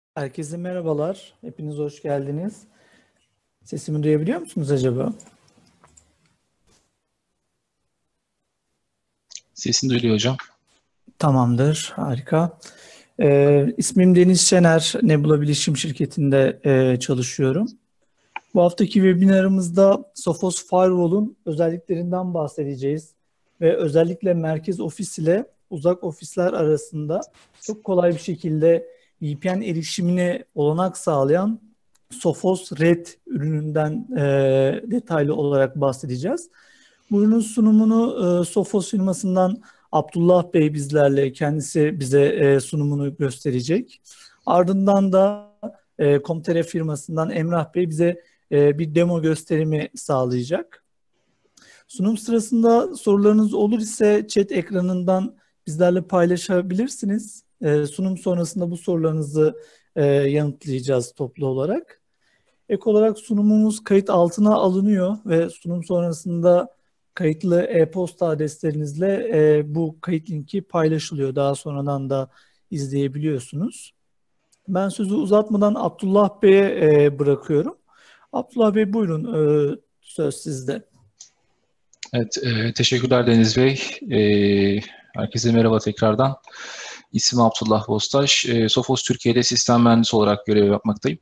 Herkese merhabalar. Hepiniz hoş geldiniz. Sesimi duyabiliyor musunuz acaba? Sesin duyuluyor hocam. Tamamdır, harika. İsmim Deniz Şener, Nebula Bilişim Şirketi'nde çalışıyorum. Bu haftaki webinarımızda Sophos Firewall'un özelliklerinden bahsedeceğiz. Ve özellikle merkez ofis ile uzak ofisler arasında çok kolay bir şekilde VPN erişimine olanak sağlayan Sophos Red ürününden detaylı olarak bahsedeceğiz. Bu ürünün sunumunu Sophos firmasından Abdullah Bey bizlerle, kendisi bize sunumunu gösterecek. Ardından da Komtere firmasından Emrah Bey bize bir demo gösterimi sağlayacak. Sunum sırasında sorularınız olur ise chat ekranından bizlerle paylaşabilirsiniz. Sunum sonrasında bu sorularınızı yanıtlayacağız toplu olarak. Ek olarak sunumumuz kayıt altına alınıyor ve sunum sonrasında kayıtlı e-posta adreslerinizle bu kayıt linki paylaşılıyor. Daha sonradan da izleyebiliyorsunuz. Ben sözü uzatmadan Abdullah Bey'e bırakıyorum. Abdullah Bey buyurun, söz sizde. Evet, teşekkürler Deniz Bey. Herkese merhaba tekrardan. İsmim Abdullah Bostaş. Sophos Türkiye'de sistem mühendisi olarak görev yapmaktayım.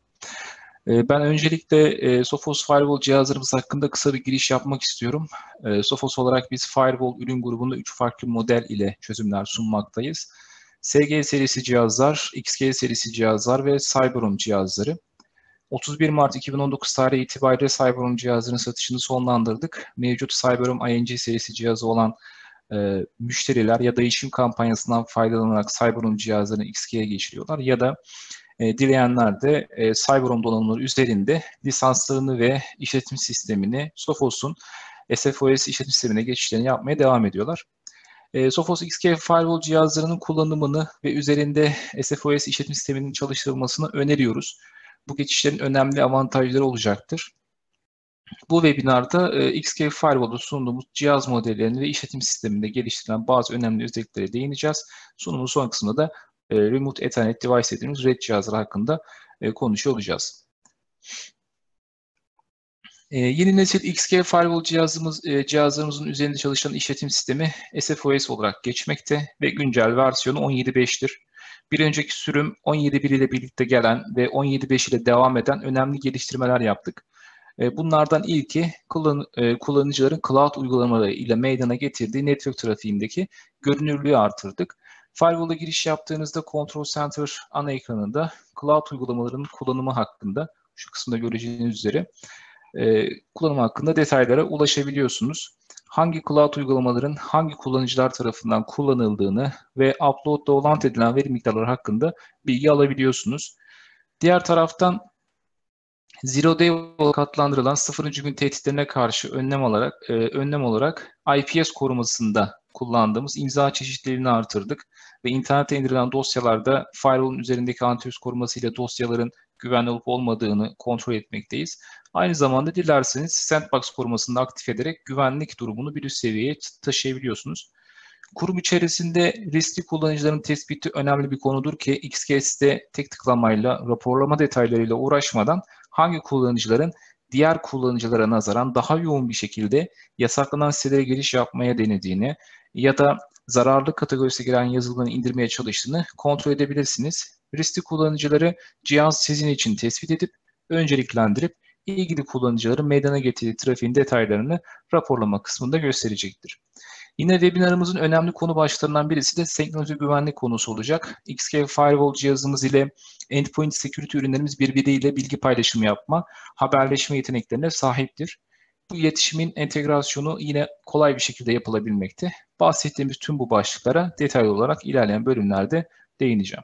Ben öncelikle Sophos Firewall cihazlarımız hakkında kısa bir giriş yapmak istiyorum. Sophos olarak biz Firewall ürün grubunda 3 farklı model ile çözümler sunmaktayız. SG serisi cihazlar, XG serisi cihazlar ve CyberRoam cihazları. 31 Mart 2019 tarihi itibariyle CyberRoam cihazının satışını sonlandırdık. Mevcut CyberRoam ING serisi cihazı olan müşteriler ya değişim kampanyasından faydalanarak CyberRoam cihazlarını XG'ye geçiriyorlar ya da dileyenler de CyberRoam donanımları üzerinde lisanslarını ve işletim sistemini Sophos'un SFOS işletim sistemine geçişlerini yapmaya devam ediyorlar. Sophos XG Firewall cihazlarının kullanımını ve üzerinde SFOS işletim sisteminin çalıştırılmasını öneriyoruz. Bu geçişlerin önemli avantajları olacaktır. Bu webinarda XG Firewall'da sunduğumuz cihaz modellerini ve işletim sisteminde geliştirilen bazı önemli özelliklere değineceğiz. Sunumun son kısmında da Remote Ethernet Device dediğimiz Red cihazlar hakkında konuşuyor olacağız. Yeni nesil XG Firewall cihazlarımızın üzerinde çalışan işletim sistemi SFOS olarak geçmekte ve güncel versiyonu 17.5'tir. Bir önceki sürüm 17.1 ile birlikte gelen ve 17.5 ile devam eden önemli geliştirmeler yaptık. Bunlardan ilki kullanıcıların cloud uygulamaları ile meydana getirdiği network trafiğindeki görünürlüğü artırdık. Firewall'a giriş yaptığınızda Control Center ana ekranında cloud uygulamalarının kullanımı hakkında şu kısımda göreceğiniz üzere kullanım hakkında detaylara ulaşabiliyorsunuz. Hangi cloud uygulamaların hangi kullanıcılar tarafından kullanıldığını ve upload download edilen veri miktarları hakkında bilgi alabiliyorsunuz. Diğer taraftan Zero Day olarak adlandırılan 0. gün tehditlerine karşı önlem olarak IPS korumasında kullandığımız imza çeşitliliğini artırdık ve internete indirilen dosyalarda firewall'un üzerindeki antivirüs koruması ile dosyaların güvenli olup olmadığını kontrol etmekteyiz. Aynı zamanda dilerseniz sandbox korumasını da aktif ederek güvenlik durumunu bir üst seviyeye taşıyabiliyorsunuz. Kurum içerisinde riskli kullanıcıların tespiti önemli bir konudur ki XGS'de tek tıklamayla, raporlama detaylarıyla uğraşmadan hangi kullanıcıların diğer kullanıcılara nazaran daha yoğun bir şekilde yasaklanan sitelere giriş yapmaya denediğini ya da zararlı kategorisine giren yazılımları indirmeye çalıştığını kontrol edebilirsiniz. Riskli kullanıcıları cihaz sizin için tespit edip önceliklendirip ilgili kullanıcıların meydana getirdiği trafiğin detaylarını raporlama kısmında gösterecektir. Yine webinarımızın önemli konu başlarından birisi de senkronize güvenlik konusu olacak. XG Firewall cihazımız ile Endpoint Security ürünlerimiz birbiriyle bilgi paylaşımı yapma, haberleşme yeteneklerine sahiptir. Bu iletişimin entegrasyonu yine kolay bir şekilde yapılabilmekte. Bahsettiğimiz tüm bu başlıklara detaylı olarak ilerleyen bölümlerde değineceğim.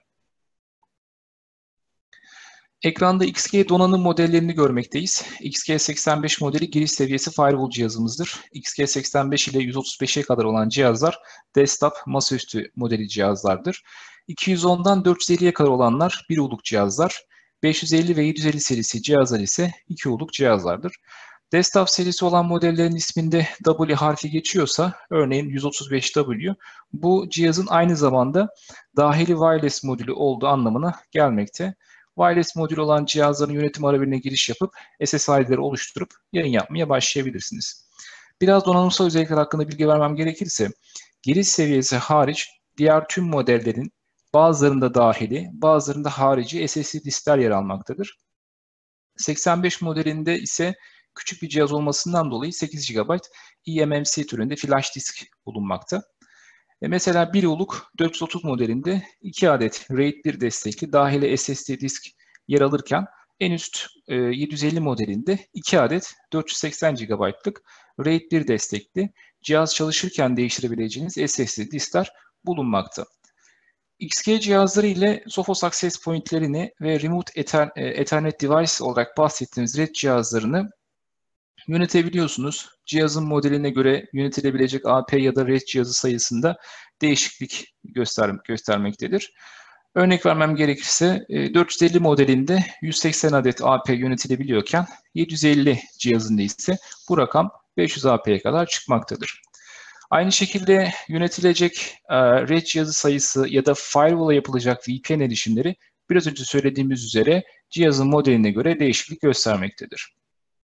Ekranda XG donanım modellerini görmekteyiz. XG85 modeli giriş seviyesi firewall cihazımızdır. XG85 ile 135'e kadar olan cihazlar desktop, masaüstü modeli cihazlardır. 210'dan 450'ye kadar olanlar 1 uluk cihazlar. 550 ve 750 serisi cihazlar ise 2 uluk cihazlardır. Desktop serisi olan modellerin isminde W harfi geçiyorsa, örneğin 135W, bu cihazın aynı zamanda dahili wireless modülü olduğu anlamına gelmekte. wireless modül olan cihazların yönetim arabirine giriş yapıp SSID'leri oluşturup yayın yapmaya başlayabilirsiniz. Biraz donanımsal özellikler hakkında bilgi vermem gerekirse, giriş seviyesi hariç diğer tüm modellerin bazılarında dahili, bazılarında harici SSD diskler yer almaktadır. 85 modelinde ise küçük bir cihaz olmasından dolayı 8 GB eMMC türünde flash disk bulunmakta. Mesela 1 uluk 430 modelinde 2 adet RAID 1 destekli dahili SSD disk yer alırken en üst 750 modelinde 2 adet 480 GB'lık RAID 1 destekli cihaz çalışırken değiştirebileceğiniz SSD diskler bulunmakta. XG cihazları ile Sophos Access Point'lerini ve Remote Ethernet Device olarak bahsettiğimiz RED cihazlarını yönetebiliyorsunuz. Cihazın modeline göre yönetilebilecek AP ya da RED cihazı sayısında değişiklik göstermektedir. Örnek vermem gerekirse 450 modelinde 180 adet AP yönetilebiliyorken 750 cihazında ise bu rakam 500 AP'ye kadar çıkmaktadır. Aynı şekilde yönetilecek RED cihazı sayısı ya da firewall'a yapılacak VPN erişimleri biraz önce söylediğimiz üzere cihazın modeline göre değişiklik göstermektedir.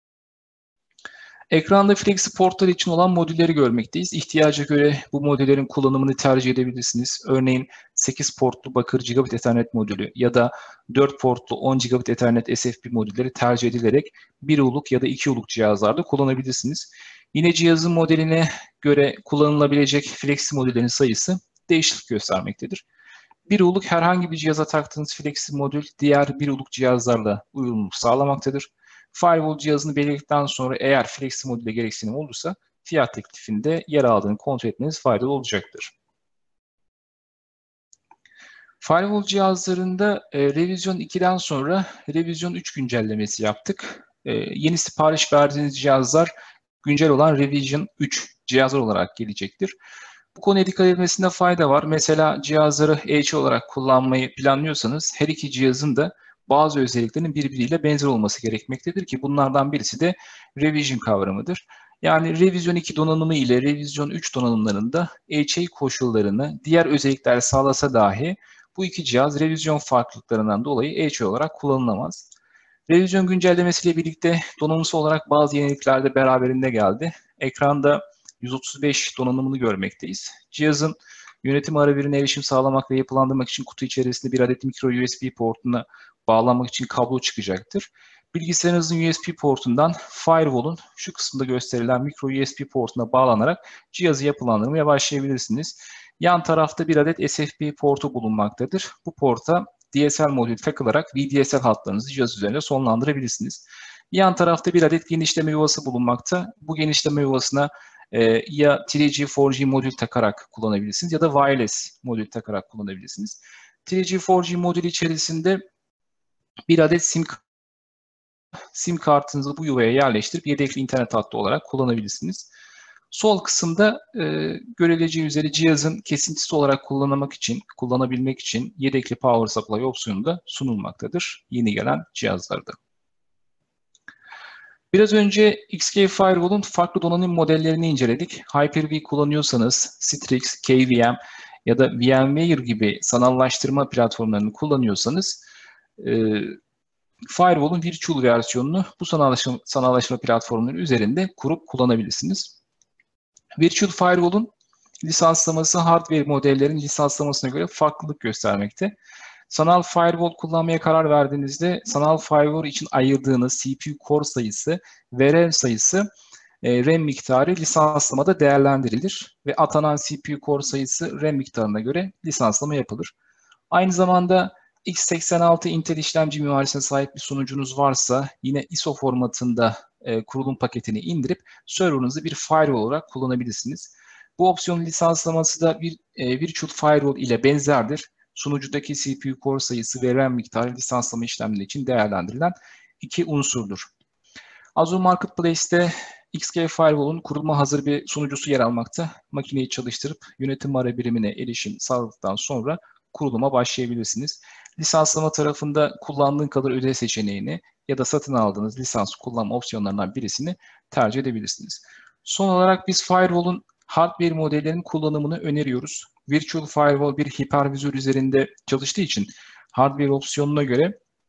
Ekranda FlexiPort'lar için olan modülleri görmekteyiz. İhtiyaca göre bu modüllerin kullanımını tercih edebilirsiniz. Örneğin 8 portlu bakır gigabit Ethernet modülü ya da 4 portlu 10 gigabit Ethernet SFP modülleri tercih edilerek 1 uluk ya da 2 uluk cihazlarda kullanabilirsiniz. Yine cihazın modeline göre kullanılabilecek Flexi modüllerin sayısı değişiklik göstermektedir. 1 uluk herhangi bir cihaza taktığınız Flexi modül diğer 1 uluk cihazlarla uyumluluk sağlamaktadır. Firewall cihazını belirledikten sonra eğer Flexi modüle gereksinim olursa fiyat teklifinde yer aldığını kontrol etmeniz faydalı olacaktır. Firewall cihazlarında revizyon 2'den sonra revizyon 3 güncellemesi yaptık. Yeni sipariş verdiğiniz cihazlar güncel olan Revision 3 cihazlar olarak gelecektir. Bu konuya dikkat etmesinde fayda var. Mesela cihazları EC olarak kullanmayı planlıyorsanız her iki cihazın da bazı özelliklerinin birbiriyle benzer olması gerekmektedir ki bunlardan birisi de Revision kavramıdır. Yani Revision 2 donanımı ile Revision 3 donanımlarında EC koşullarını diğer özellikler sağlasa dahi bu iki cihaz revizyon farklılıklarından dolayı EC olarak kullanılamaz. Revizyon güncellemesiyle birlikte donanımsal olarak bazı yenilikler de beraberinde geldi. Ekranda 135 donanımını görmekteyiz. Cihazın yönetim arabirine erişim sağlamak ve yapılandırmak için kutu içerisinde bir adet micro USB portuna bağlanmak için kablo çıkacaktır. Bilgisayarınızın USB portundan firewall'un şu kısımda gösterilen micro USB portuna bağlanarak cihazı yapılandırmaya başlayabilirsiniz. Yan tarafta bir adet SFP portu bulunmaktadır. Bu porta DSL modül takılarak VDSL hatlarınızı cihaz üzerinde sonlandırabilirsiniz. Yan tarafta bir adet genişleme yuvası bulunmakta. Bu genişleme yuvasına ya 3G, 4G modül takarak kullanabilirsiniz ya da wireless modül takarak kullanabilirsiniz. 3G, 4G modül içerisinde bir adet SIM kartınızı bu yuvaya yerleştirip yedekli internet hattı olarak kullanabilirsiniz. Sol kısımda görüleceği üzere cihazın kesintisiz olarak kullanabilmek için yedekli power supply opsiyonu da sunulmaktadır yeni gelen cihazlarda. Biraz önce XK Firewall'un farklı donanım modellerini inceledik. Hyper-V kullanıyorsanız Citrix, KVM ya da VMware gibi sanallaştırma platformlarını kullanıyorsanız Firewall'un virtual versiyonunu bu sanallaştırma platformları üzerinde kurup kullanabilirsiniz. Virtual Firewall'un lisanslaması hardware modellerin lisanslamasına göre farklılık göstermekte. Sanal firewall kullanmaya karar verdiğinizde sanal firewall için ayırdığınız CPU core sayısı ve RAM sayısı, RAM miktarı lisanslamada değerlendirilir ve atanan CPU core sayısı RAM miktarına göre lisanslama yapılır. Aynı zamanda x86 Intel işlemci mimarisine sahip bir sunucunuz varsa yine ISO formatında kurulum paketini indirip server'ınızı bir firewall olarak kullanabilirsiniz. Bu opsiyonun lisanslaması da bir virtual firewall ile benzerdir. Sunucudaki CPU core sayısı ve RAM miktarı lisanslama işlemleri için değerlendirilen iki unsurdur. Azure Marketplace'te XK Firewall'un kurulma hazır bir sunucusu yer almakta. Makineyi çalıştırıp yönetim ara birimine erişim sağladıktan sonra kuruluma başlayabilirsiniz. Lisanslama tarafında kullandığın kadar öde seçeneğini ya da satın aldığınız lisans kullanma opsiyonlarından birisini tercih edebilirsiniz. Son olarak biz Firewall'un hardware modellerinin kullanımını öneriyoruz. Virtual Firewall bir hipervizör üzerinde çalıştığı için hardware opsiyonuna göre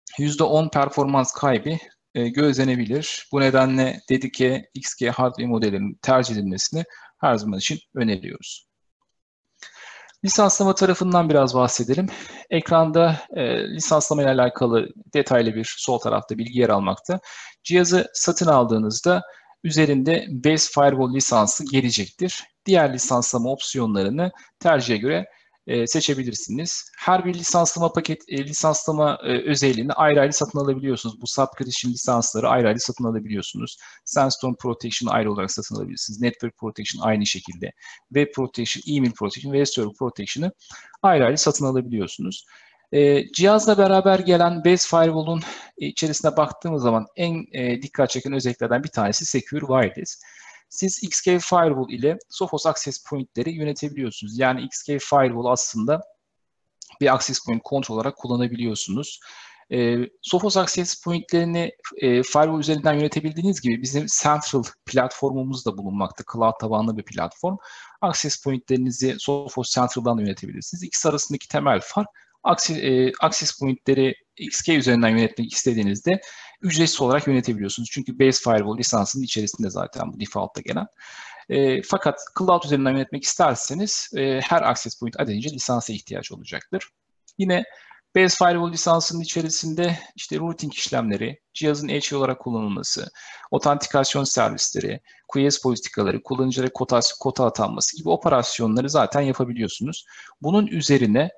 %10 performans kaybı gözlenebilir. Bu nedenle Dedike XG hardware modelinin tercih edilmesini her zaman için öneriyoruz. Lisanslama tarafından biraz bahsedelim. Ekranda lisanslama ile alakalı detaylı bir sol tarafta bilgi yer almakta. Cihazı satın aldığınızda üzerinde Base Firewall lisansı gelecektir. Diğer lisanslama opsiyonlarını tercihe göre seçebilirsiniz. Her bir lisanslama özelliğini ayrı ayrı satın alabiliyorsunuz. Bu subscription lisansları ayrı ayrı satın alabiliyorsunuz. Sandstorm Protection ayrı olarak satın alabilirsiniz. Network Protection aynı şekilde. Web Protection, Email Protection ve Server Protection'ı ayrı ayrı satın alabiliyorsunuz. Cihazla beraber gelen Base Firewall'un içerisine baktığımız zaman en dikkat çeken özelliklerden bir tanesi Secure Wireless. Siz XK Firewall ile Sophos Access Point'leri yönetebiliyorsunuz. Yani XK Firewall aslında bir access point kontrol olarak kullanabiliyorsunuz. Sophos Access Point'lerini Firewall üzerinden yönetebildiğiniz gibi bizim Central platformumuz da bulunmakta. Cloud tabanlı bir platform. Access Point'lerinizi Sophos Central'dan yönetebilirsiniz. İkisi arasındaki temel fark access point'leri XK üzerinden yönetmek istediğinizde ücretsiz olarak yönetebiliyorsunuz. Çünkü Base Firewall lisansının içerisinde zaten bu default'ta gelen. Fakat Cloud üzerinden yönetmek isterseniz her access point adedince lisansa ihtiyaç olacaktır. Yine Base Firewall lisansının içerisinde işte routing işlemleri, cihazın edge olarak kullanılması, otantikasyon servisleri, QoS politikaları, kullanıcılara kota atanması gibi operasyonları zaten yapabiliyorsunuz. Bunun üzerine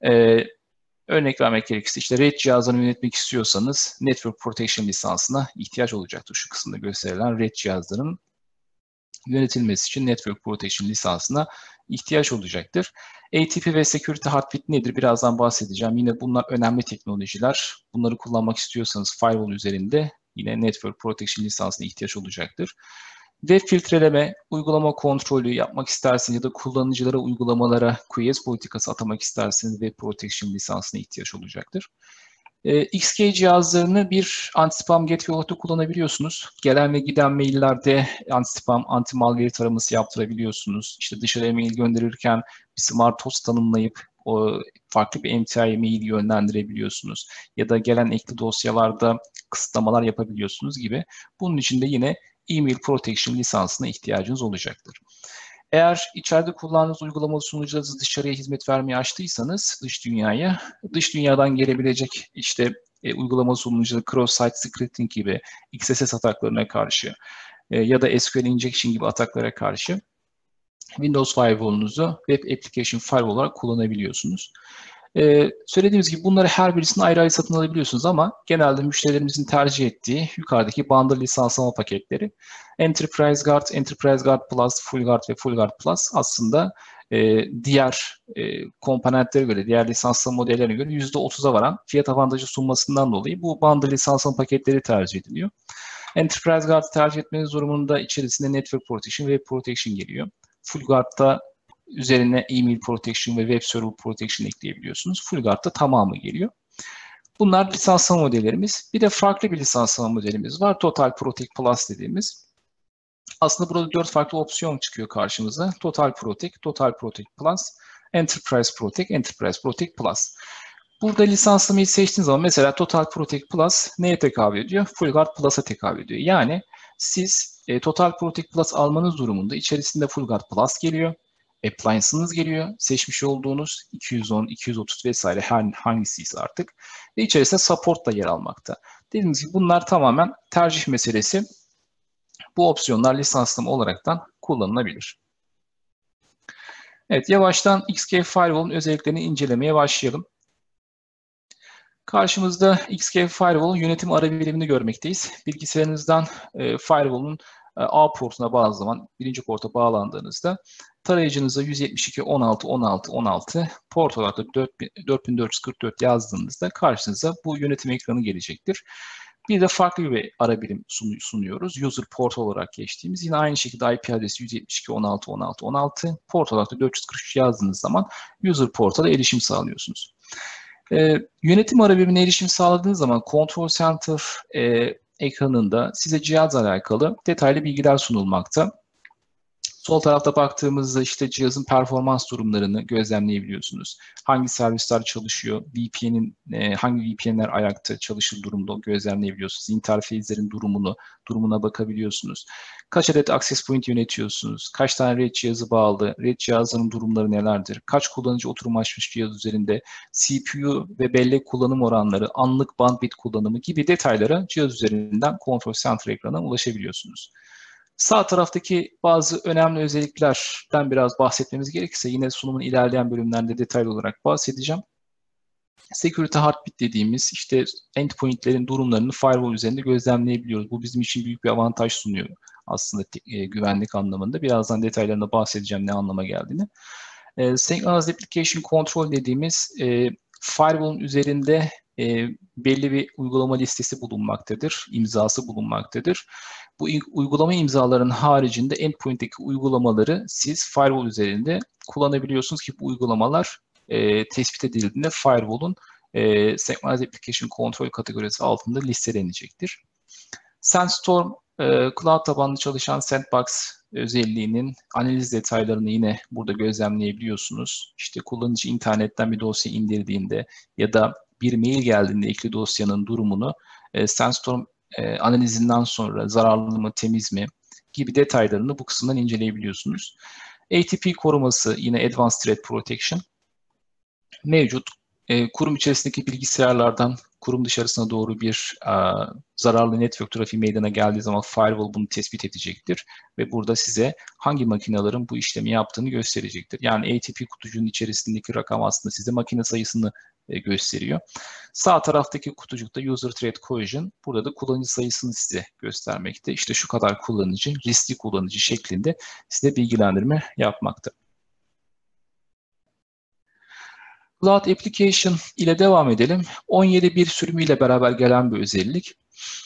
örnek vermek gerekirse işte RAID cihazlarını yönetmek istiyorsanız Network Protection lisansına ihtiyaç olacaktır. Şu kısımda gösterilen RAID cihazların yönetilmesi için Network Protection lisansına ihtiyaç olacaktır. ATP ve Security Heartbeat nedir? Birazdan bahsedeceğim. Yine bunlar önemli teknolojiler. Bunları kullanmak istiyorsanız firewall üzerinde yine Network Protection lisansına ihtiyaç olacaktır. Web filtreleme, uygulama kontrolü yapmak isterseniz ya da kullanıcılara, uygulamalara QoS politikası atamak isterseniz Web Protection lisansına ihtiyaç olacaktır. XK cihazlarını bir anti-spam gateway olarak da kullanabiliyorsunuz. Gelen ve giden maillerde anti-spam, anti-malware taraması yaptırabiliyorsunuz. İşte dışarıya mail gönderirken bir smart host tanımlayıp farklı bir MTI mail yönlendirebiliyorsunuz. Ya da gelen ekli dosyalarda kısıtlamalar yapabiliyorsunuz gibi. Bunun için de yine Email Protection lisansına ihtiyacınız olacaktır. Eğer içeride kullandığınız uygulamalı sunucularınızı dışarıya hizmet vermeye açtıysanız dış dünyadan gelebilecek işte uygulamalı sunucuları cross-site scripting gibi XSS ataklarına karşı ya da SQL injection gibi ataklara karşı Windows Firewall'unuzu Web Application Firewall olarak kullanabiliyorsunuz. Söylediğimiz gibi bunları her birisini ayrı ayrı satın alabiliyorsunuz ama genelde müşterilerimizin tercih ettiği yukarıdaki bundle lisanslama paketleri Enterprise Guard Plus, Full Guard ve Full Guard Plus aslında diğer komponentlere göre, diğer lisanslama modellerine göre %30'a varan fiyat avantajı sunmasından dolayı bu bundle lisanslama paketleri tercih ediliyor. Enterprise Guard'ı tercih etmeniz durumunda içerisinde Network Protection ve Web Protection geliyor. Full Guard'da üzerine Email Protection ve Web Server Protection ekleyebiliyorsunuz. Full Guard'da tamamı geliyor. Bunlar lisanslama modellerimiz. Bir de farklı bir lisanslama modelimiz var. Total Protect Plus dediğimiz. Aslında burada 4 farklı opsiyon çıkıyor karşımıza. Total Protect, Total Protect Plus, Enterprise Protect, Enterprise Protect Plus. Burada lisanslamayı seçtiğiniz zaman mesela Total Protect Plus neye tekabül ediyor? Full Guard Plus'a tekabül ediyor. Yani siz Total Protect Plus almanız durumunda içerisinde Full Guard Plus geliyor. Appliance'ınız geliyor. Seçmiş olduğunuz 210, 230 vesaire hangisiyse artık. Ve içerisinde support da yer almakta. Dediğimiz gibi bunlar tamamen tercih meselesi. Bu opsiyonlar lisanslama olaraktan kullanılabilir. Evet, yavaştan XK Firewall'un özelliklerini incelemeye başlayalım. Karşımızda XK Firewall'un yönetim ara birimini görmekteyiz. Bilgisayarınızdan Firewall'un A portuna bağlı zaman birinci porta bağlandığınızda tarayıcınıza 172.16.16.16 port olarak da 4444 yazdığınızda karşınıza bu yönetim ekranı gelecektir. Bir de farklı bir ara birim sunuyoruz. User port olarak geçtiğimiz. Yine aynı şekilde IP adresi 172.16.16.16 port olarak da 443 yazdığınız zaman user port'a da erişim sağlıyorsunuz. Yönetim ara birimine erişim sağladığınız zaman Control Center ekranında size cihazla alakalı detaylı bilgiler sunulmakta. Sol tarafta baktığımızda işte cihazın performans durumlarını gözlemleyebiliyorsunuz. Hangi servisler çalışıyor, hangi VPN'ler ayakta çalışır durumda gözlemleyebiliyorsunuz. Interface'lerin durumuna bakabiliyorsunuz. Kaç adet access point yönetiyorsunuz, kaç tane RAID cihazı bağlı, RAID cihazların durumları nelerdir, kaç kullanıcı oturum açmış cihaz üzerinde, CPU ve bellek kullanım oranları, anlık bandwidth kullanımı gibi detaylara cihaz üzerinden Control Center ekranına ulaşabiliyorsunuz. Sağ taraftaki bazı önemli özelliklerden biraz bahsetmemiz gerekirse yine sunumun ilerleyen bölümlerinde detaylı olarak bahsedeceğim. Security Heartbeat dediğimiz işte endpointlerin durumlarını firewall üzerinde gözlemleyebiliyoruz. Bu bizim için büyük bir avantaj sunuyor aslında güvenlik anlamında. Birazdan detaylarına bahsedeceğim ne anlama geldiğini. Synchronized Application Control dediğimiz firewall'un üzerinde belli bir uygulama listesi bulunmaktadır, imzası bulunmaktadır. Bu uygulama imzalarının haricinde endpoint'teki uygulamaları siz firewall üzerinde kullanabiliyorsunuz ki bu uygulamalar tespit edildiğinde firewall'un Synchronized Application Control kategorisi altında listelenecektir. SandStorm, cloud tabanlı çalışan sandbox özelliğinin analiz detaylarını yine burada gözlemleyebiliyorsunuz. İşte kullanıcı internetten bir dosya indirdiğinde ya da bir mail geldiğinde ekli dosyanın durumunu SandStorm analizinden sonra zararlı mı, temiz mi gibi detaylarını bu kısımdan inceleyebiliyorsunuz. ATP koruması yine Advanced Threat Protection mevcut. Kurum içerisindeki bilgisayarlardan kurum dışarısına doğru bir zararlı network trafiği meydana geldiği zaman firewall bunu tespit edecektir ve burada size hangi makinelerin bu işlemi yaptığını gösterecektir. Yani ATP kutucuğun içerisindeki rakam aslında size makine sayısını gösteriyor. Sağ taraftaki kutucukta User Threat Cohesion burada da kullanıcı sayısını size göstermekte. İşte şu kadar kullanıcı, riskli kullanıcı şeklinde size bilgilendirme yapmakta. Cloud Application ile devam edelim. 17.1 sürümüyle beraber gelen bir özellik.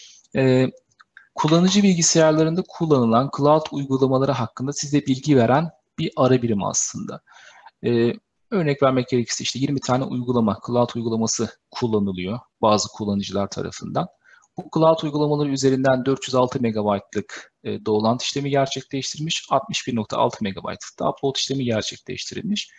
Kullanıcı bilgisayarlarında kullanılan cloud uygulamaları hakkında size bilgi veren bir ara birim aslında. Örnek vermek gerekirse işte 20 tane uygulama, cloud uygulaması kullanılıyor bazı kullanıcılar tarafından. Bu cloud uygulamaları üzerinden 406 MB'lık download işlemi gerçekleştirilmiş, 61.6 MB'lık upload işlemi gerçekleştirilmiş.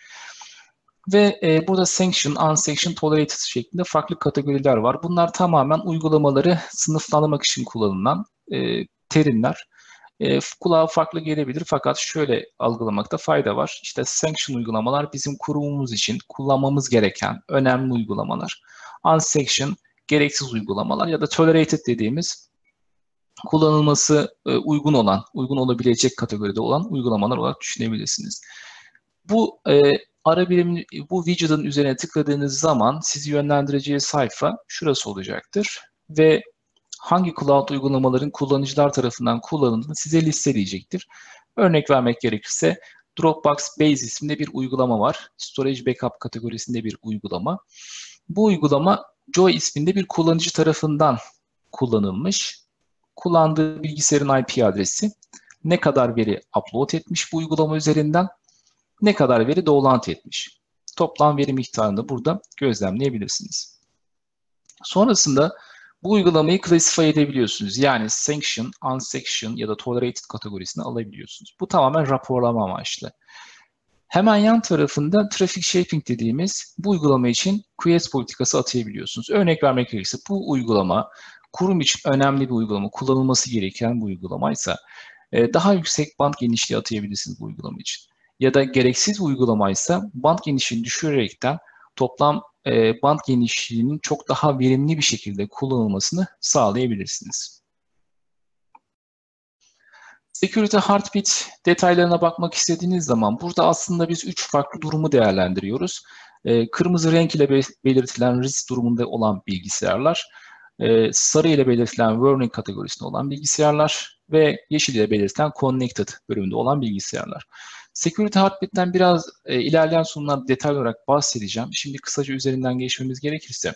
Ve burada sanction, unsanctioned, tolerated şeklinde farklı kategoriler var. Bunlar tamamen uygulamaları sınıflandırmak için kullanılan terimler. Kulağa farklı gelebilir fakat şöyle algılamakta fayda var. İşte sanction uygulamalar bizim kurumumuz için kullanmamız gereken önemli uygulamalar. Unsanctioned, gereksiz uygulamalar ya da tolerated dediğimiz kullanılması uygun olabilecek kategoride olan uygulamalar olarak düşünebilirsiniz. Bu ara birimin, bu widget'ın üzerine tıkladığınız zaman sizi yönlendireceği sayfa şurası olacaktır ve hangi cloud uygulamaların kullanıcılar tarafından kullanıldığını size listeleyecektir. Örnek vermek gerekirse Dropbox Base isminde bir uygulama var. Storage Backup kategorisinde bir uygulama. Bu uygulama Joy isminde bir kullanıcı tarafından kullanılmış. Kullandığı bilgisayarın IP adresi, ne kadar veri upload etmiş bu uygulama üzerinden, ne kadar veri download etmiş. Toplam veri miktarını da burada gözlemleyebilirsiniz. Sonrasında bu uygulamayı classify edebiliyorsunuz. Yani sanction, unsanction ya da tolerated kategorisine alabiliyorsunuz. Bu tamamen raporlama amaçlı. Hemen yan tarafında traffic shaping dediğimiz bu uygulama için QoS politikası atayabiliyorsunuz. Örnek vermek gerekirse bu uygulama kurum için önemli bir uygulama, kullanılması gereken bu uygulamaysa daha yüksek band genişliği atayabilirsiniz bu uygulama için. Ya da gereksiz bir uygulamaysa band genişliğini düşürerekten toplam band genişliğinin çok daha verimli bir şekilde kullanılmasını sağlayabilirsiniz. Security Heartbeat detaylarına bakmak istediğiniz zaman burada aslında biz 3 farklı durumu değerlendiriyoruz. Kırmızı renk ile belirtilen risk durumunda olan bilgisayarlar, sarı ile belirtilen warning kategorisinde olan bilgisayarlar ve yeşil ile belirtilen connected bölümünde olan bilgisayarlar. Security Heartbeat'ten biraz ilerleyen sunumlarda detaylı olarak bahsedeceğim. Şimdi kısaca üzerinden geçmemiz gerekirse,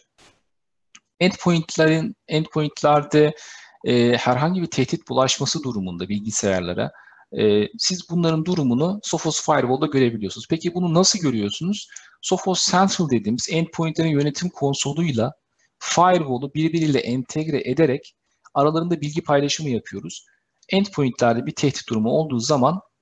endpointlerde herhangi bir tehdit bulaşması durumunda bilgisayarlara siz bunların durumunu Sophos Firewall'da görebiliyorsunuz. Peki bunu nasıl görüyorsunuz? Sophos Central dediğimiz endpointlerin yönetim konsoluyla Firewall'u birbiriyle entegre ederek aralarında bilgi paylaşımı yapıyoruz. Endpointlerde bir tehdit durumu olduğu zaman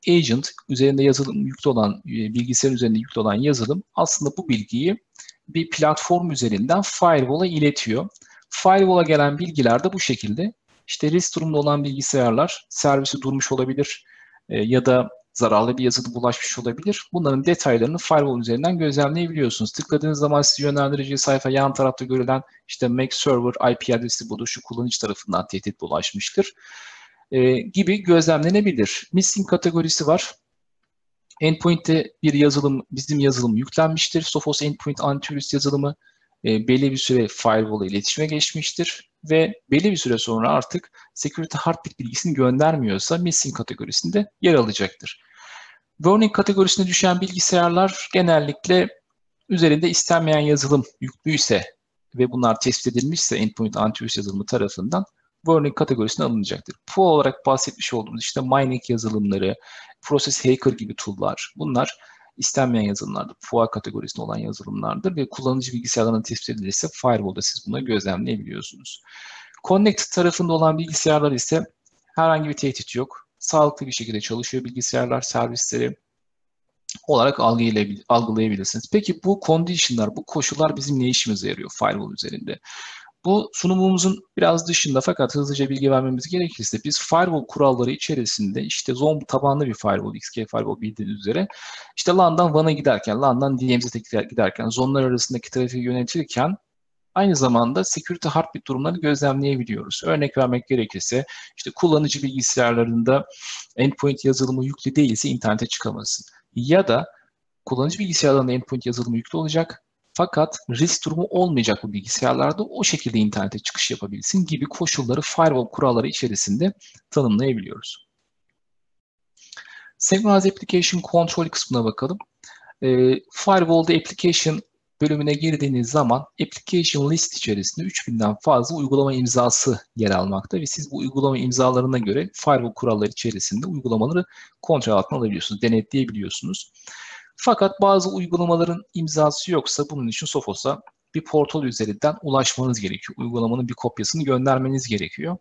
agent üzerinde yazılım yüklü olan, bilgisayarın üzerinde yüklü olan yazılım aslında bu bilgiyi bir platform üzerinden firewall'a iletiyor. Firewall'a gelen bilgiler de bu şekilde. İşte risk durumunda olan bilgisayarlar servisi durmuş olabilir ya da zararlı bir yazılım ulaşmış olabilir. Bunların detaylarını firewall üzerinden gözlemleyebiliyorsunuz. Tıkladığınız zaman sizi yönlendireceği sayfa yan tarafta görülen işte MAC server IP adresi budur, şu kullanıcı tarafından tehdit ulaşmıştır gibi gözlemlenebilir. Missing kategorisi var. Endpoint'te bir yazılım, bizim yazılım yüklenmiştir. Sophos Endpoint antivirüs yazılımı belli bir süre firewall'a iletişime geçmiştir ve belli bir süre sonra artık security heartbeat bilgisini göndermiyorsa missing kategorisinde yer alacaktır. Warning kategorisine düşen bilgisayarlar genellikle üzerinde istenmeyen yazılım yüklüyse ve bunlar tespit edilmişse endpoint antivirüs yazılımı tarafından warning kategorisine alınacaktır. PUA olarak bahsetmiş olduğumuz işte mining yazılımları, process hacker gibi tool'lar, bunlar istenmeyen yazılımlardır. PUA kategorisinde olan yazılımlardır ve kullanıcı bilgisayarlarına tespit edilirse firewall'da siz bunu gözlemleyebiliyorsunuz. Connect tarafında olan bilgisayarlar ise herhangi bir tehdit yok. Sağlıklı bir şekilde çalışıyor bilgisayarlar, servisleri olarak algılayabilirsiniz. Peki bu condition'lar, bu koşullar bizim ne işimize yarıyor firewall üzerinde? Bu sunumumuzun biraz dışında fakat hızlıca bilgi vermemiz gerekirse biz firewall kuralları içerisinde işte zone tabanlı bir firewall, XK firewall bildiğiniz üzere işte LAN'dan WAN'a giderken, LAN'dan DMZ'e giderken, zonlar arasındaki trafiği yönetirken aynı zamanda security heartbeat durumlarını gözlemleyebiliyoruz. Örnek vermek gerekirse işte kullanıcı bilgisayarlarında endpoint yazılımı yüklü değilse internete çıkamasın. Ya da kullanıcı bilgisayarlarında endpoint yazılımı yüklü olacak fakat risk durumu olmayacak bu bilgisayarlarda o şekilde internete çıkış yapabilsin gibi koşulları firewall kuralları içerisinde tanımlayabiliyoruz. Synchronized Application Control kısmına bakalım. Firewall'da Application bölümüne girdiğiniz zaman Application List içerisinde 3000'den fazla uygulama imzası yer almakta ve siz bu uygulama imzalarına göre firewall kuralları içerisinde uygulamaları kontrol altına alabiliyorsunuz, denetleyebiliyorsunuz. Fakat bazı uygulamaların imzası yoksa bunun için Sophos'a bir portal üzerinden ulaşmanız gerekiyor. Uygulamanın bir kopyasını göndermeniz gerekiyor.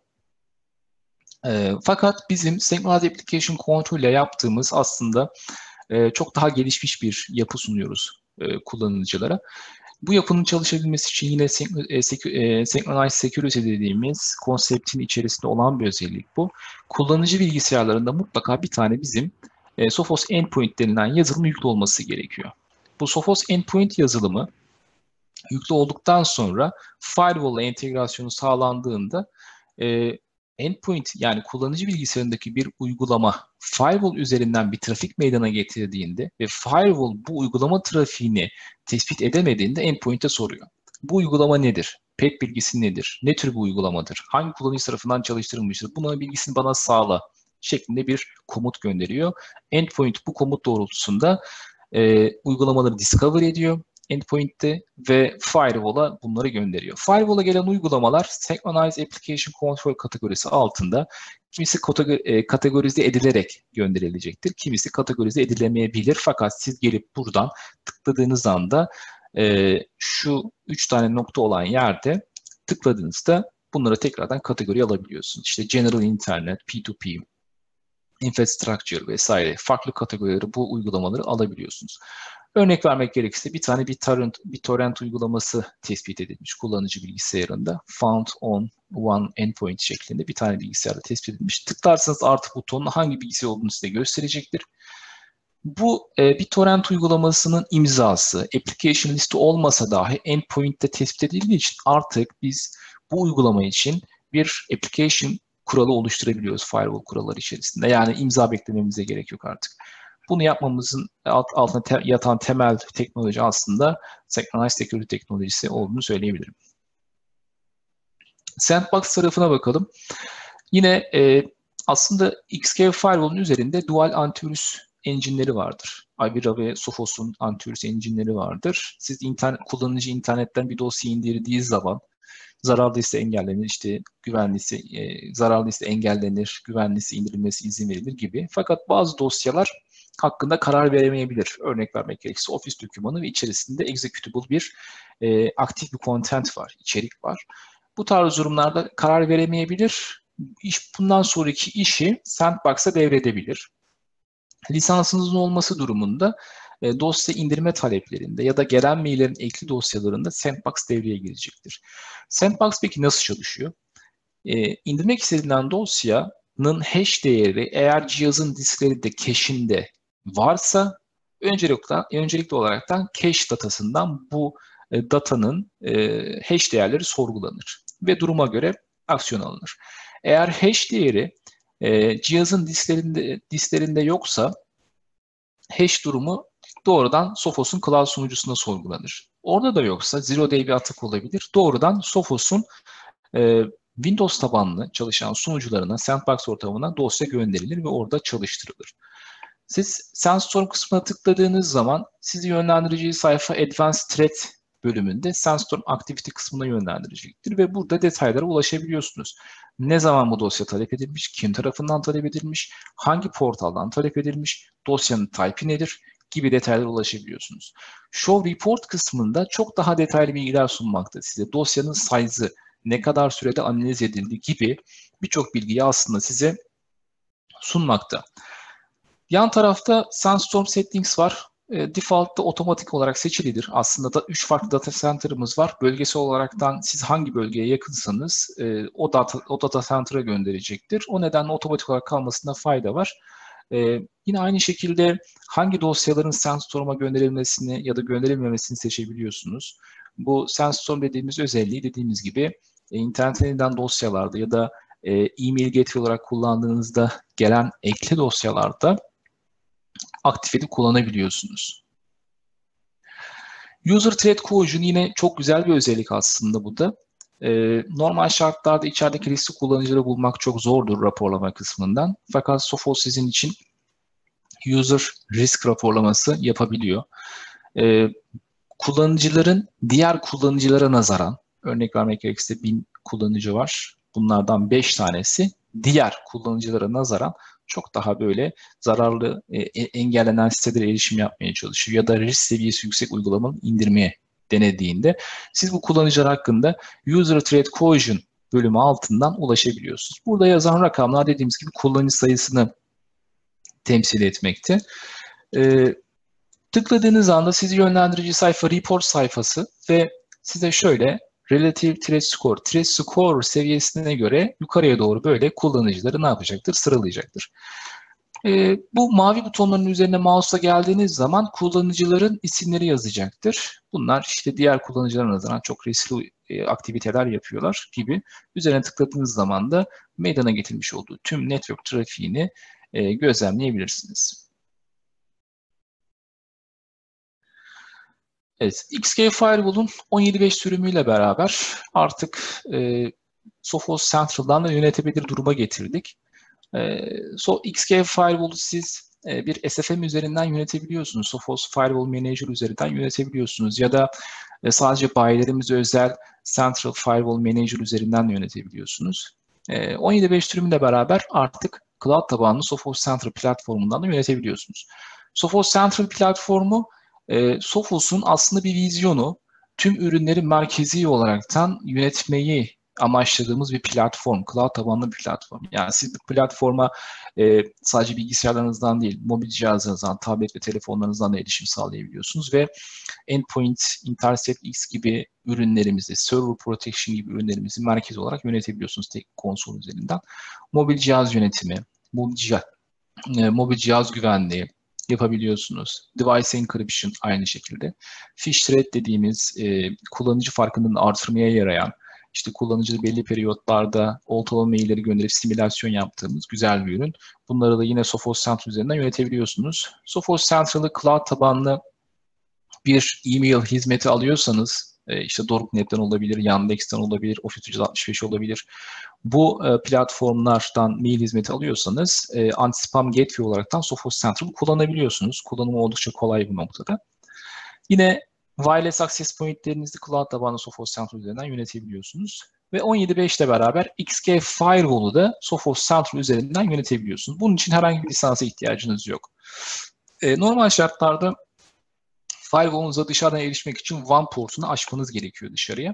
Fakat bizim Synchronized Application Control ile yaptığımız aslında çok daha gelişmiş bir yapı sunuyoruz kullanıcılara. Bu yapının çalışabilmesi için yine Synchronized Security dediğimiz konseptin içerisinde olan bir özellik bu. Kullanıcı bilgisayarlarında mutlaka bir tane bizim Sophos Endpoint denilen yazılım yüklü olması gerekiyor. Bu Sophos Endpoint yazılımı yüklü olduktan sonra firewall ile entegrasyonu sağlandığında endpoint yani kullanıcı bilgisayarındaki bir uygulama firewall üzerinden bir trafik meydana getirdiğinde ve firewall bu uygulama trafiğini tespit edemediğinde endpoint'e soruyor. Bu uygulama nedir? PET bilgisi nedir? Ne tür bir uygulamadır? Hangi kullanıcı tarafından çalıştırılmıştır? Bunun bilgisini bana sağla şeklinde bir komut gönderiyor. Endpoint bu komut doğrultusunda uygulamaları discover ediyor endpoint'te ve firewall'a bunları gönderiyor. Firewall'a gelen uygulamalar Synchronized Application Control kategorisi altında kimisi kategorize edilerek gönderilecektir. Kimisi kategorize edilemeyebilir fakat siz gelip buradan tıkladığınız anda şu 3 tane nokta olan yerde tıkladığınızda bunları tekrardan kategori alabiliyorsunuz. İşte General Internet, P2P, Infrastructure vesaire farklı kategorileri bu uygulamaları alabiliyorsunuz. Örnek vermek gerekirse bir torrent uygulaması tespit edilmiş kullanıcı bilgisayarında found on one endpoint şeklinde bir tane bilgisayarda tespit edilmiş. Tıklarsanız artı butonun hangi bilgisayar olduğunu size gösterecektir. Bu bir torrent uygulamasının imzası, application listi olmasa dahi endpoint'te tespit edildiği için artık biz bu uygulama için bir application kuralı oluşturabiliyoruz firewall kuralları içerisinde. Yani imza beklememize gerek yok artık. Bunu yapmamızın altına yatan temel teknoloji aslında Synchronized Security teknolojisi olduğunu söyleyebilirim. Sandbox tarafına bakalım. Yine aslında XK Firewall'un üzerinde dual antivirüs engine'leri vardır. Avira ve Sophos'un antivirüs engine'leri vardır. Siz kullanıcı internetten bir dosya indirdiği zaman zararlıysa engellenir, işte güvenliyse zararlıysa engellenir, güvenliyse indirilmesi izin verilir gibi. Fakat bazı dosyalar hakkında karar veremeyebilir. Örnek vermek gerekirse Office dokümanı ve içerisinde executable bir aktif bir content var, içerik var. Bu tarz durumlarda karar veremeyebilir. Bundan sonraki işi Sandbox'a devredebilir. Lisansınızın olması durumunda dosya indirme taleplerinde ya da gelen maillerin ekli dosyalarında Sandbox devreye girecektir. Sandbox peki nasıl çalışıyor? İndirmek istenilen dosyanın hash değeri eğer cihazın disklerinde cache'inde varsa öncelikli olaraktan cache datasından bu datanın hash değerleri sorgulanır ve duruma göre aksiyon alınır. Eğer hash değeri cihazın disklerinde yoksa hash durumu doğrudan Sophos'un cloud sunucusuna sorgulanır. Orada da yoksa zero day bir atak olabilir. Doğrudan Sophos'un Windows tabanlı çalışan sunucularına, Sandbox ortamına dosya gönderilir ve orada çalıştırılır. Siz SandStorm kısmına tıkladığınız zaman sizi yönlendireceği sayfa Advanced Threat bölümünde SandStorm Activity kısmına yönlendirecektir ve burada detaylara ulaşabiliyorsunuz. Ne zaman bu dosya talep edilmiş, kim tarafından talep edilmiş, hangi portaldan talep edilmiş, dosyanın type'i nedir gibi detaylara ulaşabiliyorsunuz. Show Report kısmında çok daha detaylı bilgiler sunmakta size. Dosyanın size'ı, ne kadar sürede analiz edildi gibi birçok bilgiyi aslında size sunmakta. Yan tarafta SandStorm Settings var. Default'ta otomatik olarak seçilidir. Aslında da 3 farklı data center'ımız var. Bölgesi olaraktan siz hangi bölgeye yakınsanız o data center'a gönderecektir. O nedenle otomatik olarak kalmasında fayda var. Yine aynı şekilde hangi dosyaların SandStorm'a gönderilmesini ya da gönderilmemesini seçebiliyorsunuz. Bu SandStorm dediğimiz özelliği dediğimiz gibi internetten inilen dosyalarda ya da e-mail gateway olarak kullandığınızda gelen ekli dosyalarda aktif edip kullanabiliyorsunuz. User Thread Cohesion yine çok güzel bir özellik aslında bu da. Normal şartlarda içerideki riskli kullanıcıları bulmak çok zordur raporlama kısmından. Fakat Sophos sizin için user risk raporlaması yapabiliyor. Kullanıcıların diğer kullanıcılara nazaran, örnek vermek gerekirse 1000 kullanıcı var. Bunlardan 5 tanesi diğer kullanıcılara nazaran çok daha böyle zararlı engellenen sitelere erişim yapmaya çalışıyor ya da risk seviyesi yüksek uygulamanın indirmeye denediğinde siz bu kullanıcılar hakkında User Thread Cohesion bölümü altından ulaşabiliyorsunuz. Burada yazan rakamlar dediğimiz gibi kullanıcı sayısını temsil etmekte. Tıkladığınız anda sizi yönlendirici sayfa report sayfası ve size şöyle Relative Threat Score seviyesine göre yukarıya doğru böyle kullanıcıları ne yapacaktır? Sıralayacaktır. Bu mavi butonların üzerine mouse'la geldiğiniz zaman kullanıcıların isimleri yazacaktır. Bunlar işte diğer kullanıcılara nazaran çok riskli aktiviteler yapıyorlar gibi. Üzerine tıkladığınız zaman da meydana getirmiş olduğu tüm network trafiğini gözlemleyebilirsiniz. Evet, XK Firewall'un 17.5 sürümüyle beraber artık Sophos Central'dan da yönetebilir duruma getirdik. XK Firewall'u siz bir SFM üzerinden yönetebiliyorsunuz. Sophos Firewall Manager üzerinden yönetebiliyorsunuz. Ya da sadece bayilerimize özel Central Firewall Manager üzerinden de yönetebiliyorsunuz. 17.5 sürümüyle beraber artık cloud tabanlı Sophos Central platformundan da yönetebiliyorsunuz. Sophos Central platformu Sophos'un aslında bir vizyonu, tüm ürünleri merkezi olaraktan yönetmeyi amaçladığımız bir platform, cloud tabanlı bir platform. Yani siz bu platforma sadece bilgisayarlarınızdan değil, mobil cihazlarınızdan, tablet ve telefonlarınızdan da erişim sağlayabiliyorsunuz ve Endpoint, Intercept X gibi ürünlerimizi, Server Protection gibi ürünlerimizi merkez olarak yönetebiliyorsunuz tek konsol üzerinden. Mobil cihaz yönetimi, mobil cihaz güvenliği yapabiliyorsunuz. Device Encryption aynı şekilde. Phish Thread dediğimiz kullanıcı farkındalığını artırmaya yarayan, işte kullanıcı belli periyotlarda oltalama mailleri gönderip simülasyon yaptığımız güzel bir ürün. Bunları da yine Sophos Central üzerinden yönetebiliyorsunuz. Sophos Central'ı cloud tabanlı bir e-mail hizmeti alıyorsanız, işte Dorknet'ten olabilir, Yandex'ten olabilir, Office 365 olabilir. Bu platformlardan mail hizmeti alıyorsanız anti-spam gateway olaraktan Sophos Central'ı kullanabiliyorsunuz. Kullanımı oldukça kolay bu noktada. Yine wireless access pointlerinizi cloud tabanlı Sophos Central üzerinden yönetebiliyorsunuz. Ve 17.5 ile beraber XK Firewall'u da Sophos Central üzerinden yönetebiliyorsunuz. Bunun için herhangi bir lisansa ihtiyacınız yok. Normal şartlarda Firewall'unuza dışarıdan erişmek için WAN portunu açmanız gerekiyor dışarıya.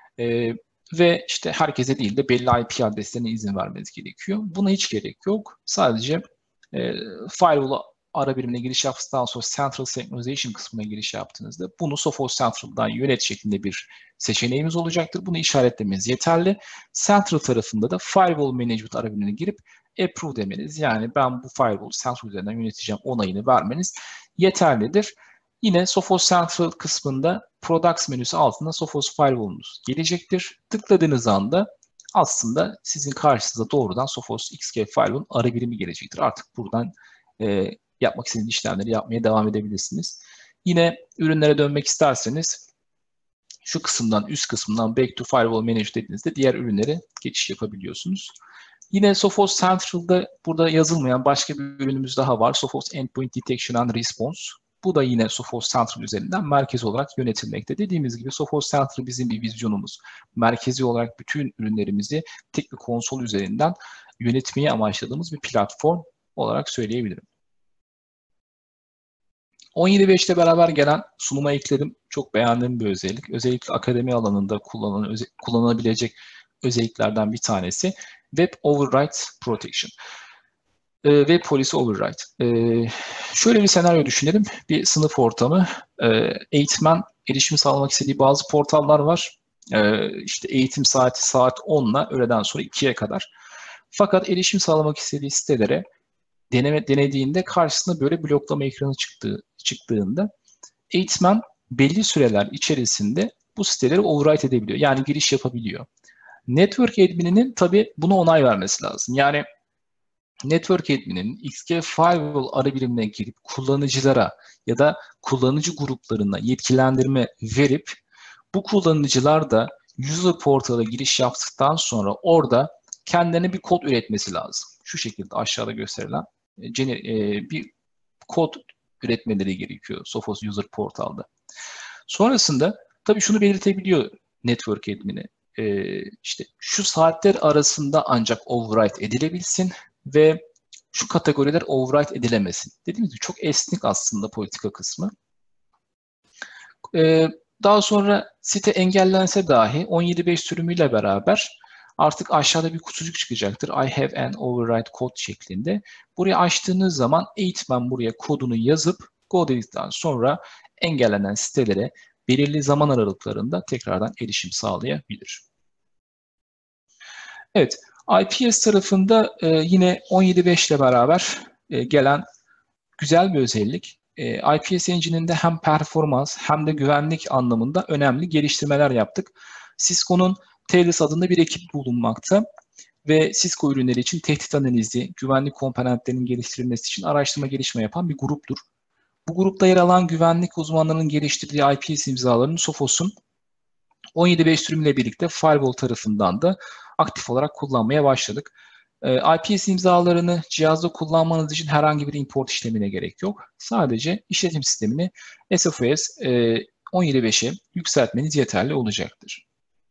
Ve işte herkese değil de belli IP adreslerine izin vermeniz gerekiyor. Buna hiç gerek yok. Sadece Firewall'u ara birimine giriş yaptıktan sonra Central Synchronization kısmına giriş yaptığınızda bunu Sophos Central'dan yönet şeklinde bir seçeneğimiz olacaktır. Bunu işaretlemeniz yeterli. Central tarafında da Firewall Management ara birimine girip Approve demeniz, yani ben bu Firewall Central üzerinden yöneteceğim onayını vermeniz yeterlidir. Yine Sophos Central kısmında Products menüsü altında Sophos Firewall'unuz gelecektir. Tıkladığınız anda aslında sizin karşınıza doğrudan Sophos XK Firewall'un ara birimi gelecektir. Artık buradan yapmak istediğiniz işlemleri yapmaya devam edebilirsiniz. Yine ürünlere dönmek isterseniz şu kısımdan, üst kısımdan Back to Firewall Manager dediğinizde diğer ürünlere geçiş yapabiliyorsunuz. Yine Sophos Central'da burada yazılmayan başka bir ürünümüz daha var. Sophos Endpoint Detection and Response. Bu da yine Sophos Central üzerinden merkez olarak yönetilmekte. Dediğimiz gibi Sophos Central bizim bir vizyonumuz. Merkezi olarak bütün ürünlerimizi tek bir konsol üzerinden yönetmeyi amaçladığımız bir platform olarak söyleyebilirim. 17.5'te beraber gelen sunuma ekledim. Çok beğendiğim bir özellik. Özellikle akademi alanında kullanılabilecek özelliklerden bir tanesi. Web Override Protection. Web Policy Override. Şöyle bir senaryo düşünelim. Bir sınıf ortamı. Eğitmen erişimi sağlamak istediği bazı portallar var. İşte eğitim saati saat 10 ile öğleden sonra 2'ye kadar. Fakat erişim sağlamak istediği sitelere denediğinde karşısına böyle bloklama ekranı çıktığında eğitmen belli süreler içerisinde bu siteleri override edebiliyor. Yani giriş yapabiliyor. Network admininin tabii buna onay vermesi lazım. Yani Network admininin XK Firewall ara birimine girip kullanıcılara ya da kullanıcı gruplarına yetkilendirme verip bu kullanıcılar da user portala giriş yaptıktan sonra orada kendilerine bir kod üretmesi lazım. Şu şekilde aşağıda gösterilen bir kod üretmeleri gerekiyor Sophos User Portal'da. Sonrasında tabii şunu belirtebiliyor Network admini. İşte şu saatler arasında ancak override edilebilsin ve şu kategoriler override edilemesin. Dediğimiz gibi çok esnek aslında politika kısmı. Daha sonra site engellense dahi 17.5 sürümüyle beraber artık aşağıda bir kutucuk çıkacaktır. I have an override code şeklinde. Burayı açtığınız zaman eğitmen buraya kodunu yazıp go dedikten sonra engellenen sitelere belirli zaman aralıklarında tekrardan erişim sağlayabilir. Evet, IPS tarafında yine 17.5 ile beraber gelen güzel bir özellik. IPS Engine'inde hem performans hem de güvenlik anlamında önemli geliştirmeler yaptık. Cisco'nun Tails adında bir ekip bulunmakta ve Cisco ürünleri için tehdit analizi, güvenlik komponentlerinin geliştirilmesi için araştırma gelişme yapan bir gruptur. Bu grupta yer alan güvenlik uzmanlarının geliştirdiği IPS imzalarını Sophos'un 17.5 sürümüyle birlikte Firewall tarafından da aktif olarak kullanmaya başladık. IPS imzalarını cihazda kullanmanız için herhangi bir import işlemine gerek yok. Sadece işletim sistemini SFOS 17.5'e yükseltmeniz yeterli olacaktır.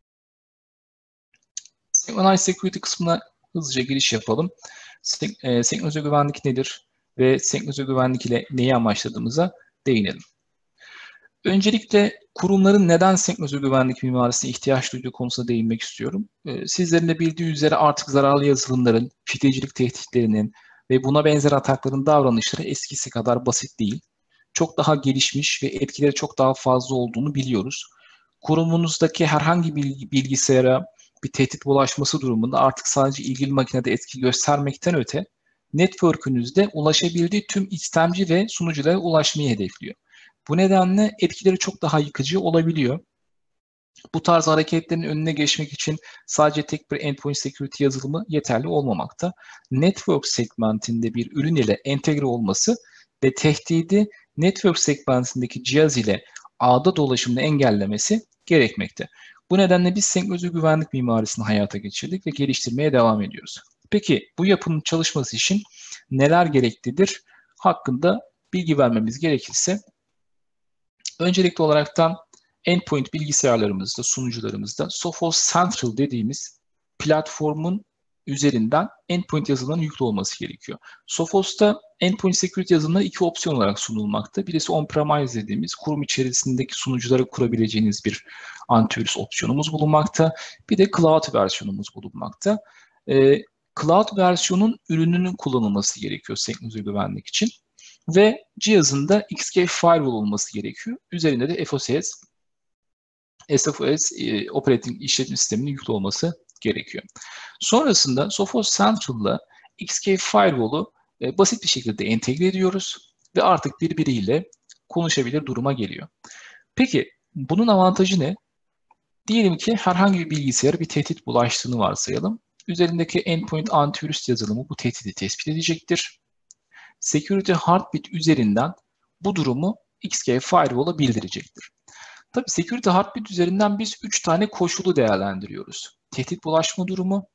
Synchronized Security kısmına hızlıca giriş yapalım. Senkronize güvenlik nedir ve senkronize güvenlik ile neyi amaçladığımıza değinelim. Öncelikle kurumların neden senkronize güvenlik mimarisine ihtiyaç duyduğu konusuna değinmek istiyorum. Sizlerin de bildiği üzere artık zararlı yazılımların, fitecilik tehditlerinin ve buna benzer atakların davranışları eskisi kadar basit değil. Çok daha gelişmiş ve etkileri çok daha fazla olduğunu biliyoruz. Kurumunuzdaki herhangi bir bilgisayara bir tehdit bulaşması durumunda artık sadece ilgili makinede etki göstermekten öte, network'ünüzde ulaşabildiği tüm istemci ve sunuculara ulaşmayı hedefliyor. Bu nedenle etkileri çok daha yıkıcı olabiliyor. Bu tarz hareketlerin önüne geçmek için sadece tek bir endpoint security yazılımı yeterli olmamakta. Network segmentinde bir ürün ile entegre olması ve tehdidi network segmentindeki cihaz ile ağda dolaşımını engellemesi gerekmekte. Bu nedenle biz senkronize güvenlik mimarisini hayata geçirdik ve geliştirmeye devam ediyoruz. Peki bu yapının çalışması için neler gereklidir hakkında bilgi vermemiz gerekirse, öncelikli olaraktan endpoint bilgisayarlarımızda, sunucularımızda Sophos Central dediğimiz platformun üzerinden endpoint yazılımının yüklü olması gerekiyor. Sophos'ta endpoint security yazılımları iki opsiyon olarak sunulmakta. Birisi on-premise dediğimiz kurum içerisindeki sunuculara kurabileceğiniz bir antivirüs opsiyonumuz bulunmakta. Bir de cloud versiyonumuz bulunmakta. Cloud versiyonun ürününün kullanılması gerekiyor senkronize güvenlik için. ve cihazın da XK Firewall olması gerekiyor. Üzerinde de SFOS Operating İşletim Sistemi'nin yüklü olması gerekiyor. Sonrasında Sophos Central'la XK Firewall'u basit bir şekilde entegre ediyoruz ve artık birbiriyle konuşabilir duruma geliyor. Peki bunun avantajı ne? Diyelim ki herhangi bir bilgisayara bir tehdit bulaştığını varsayalım. Üzerindeki endpoint antivirüs yazılımı bu tehdidi tespit edecektir. Security Heartbeat üzerinden bu durumu XK Firewall'a bildirecektir. Tabii Security Heartbeat üzerinden biz 3 tane koşulu değerlendiriyoruz. Tehdit bulaşma durumu,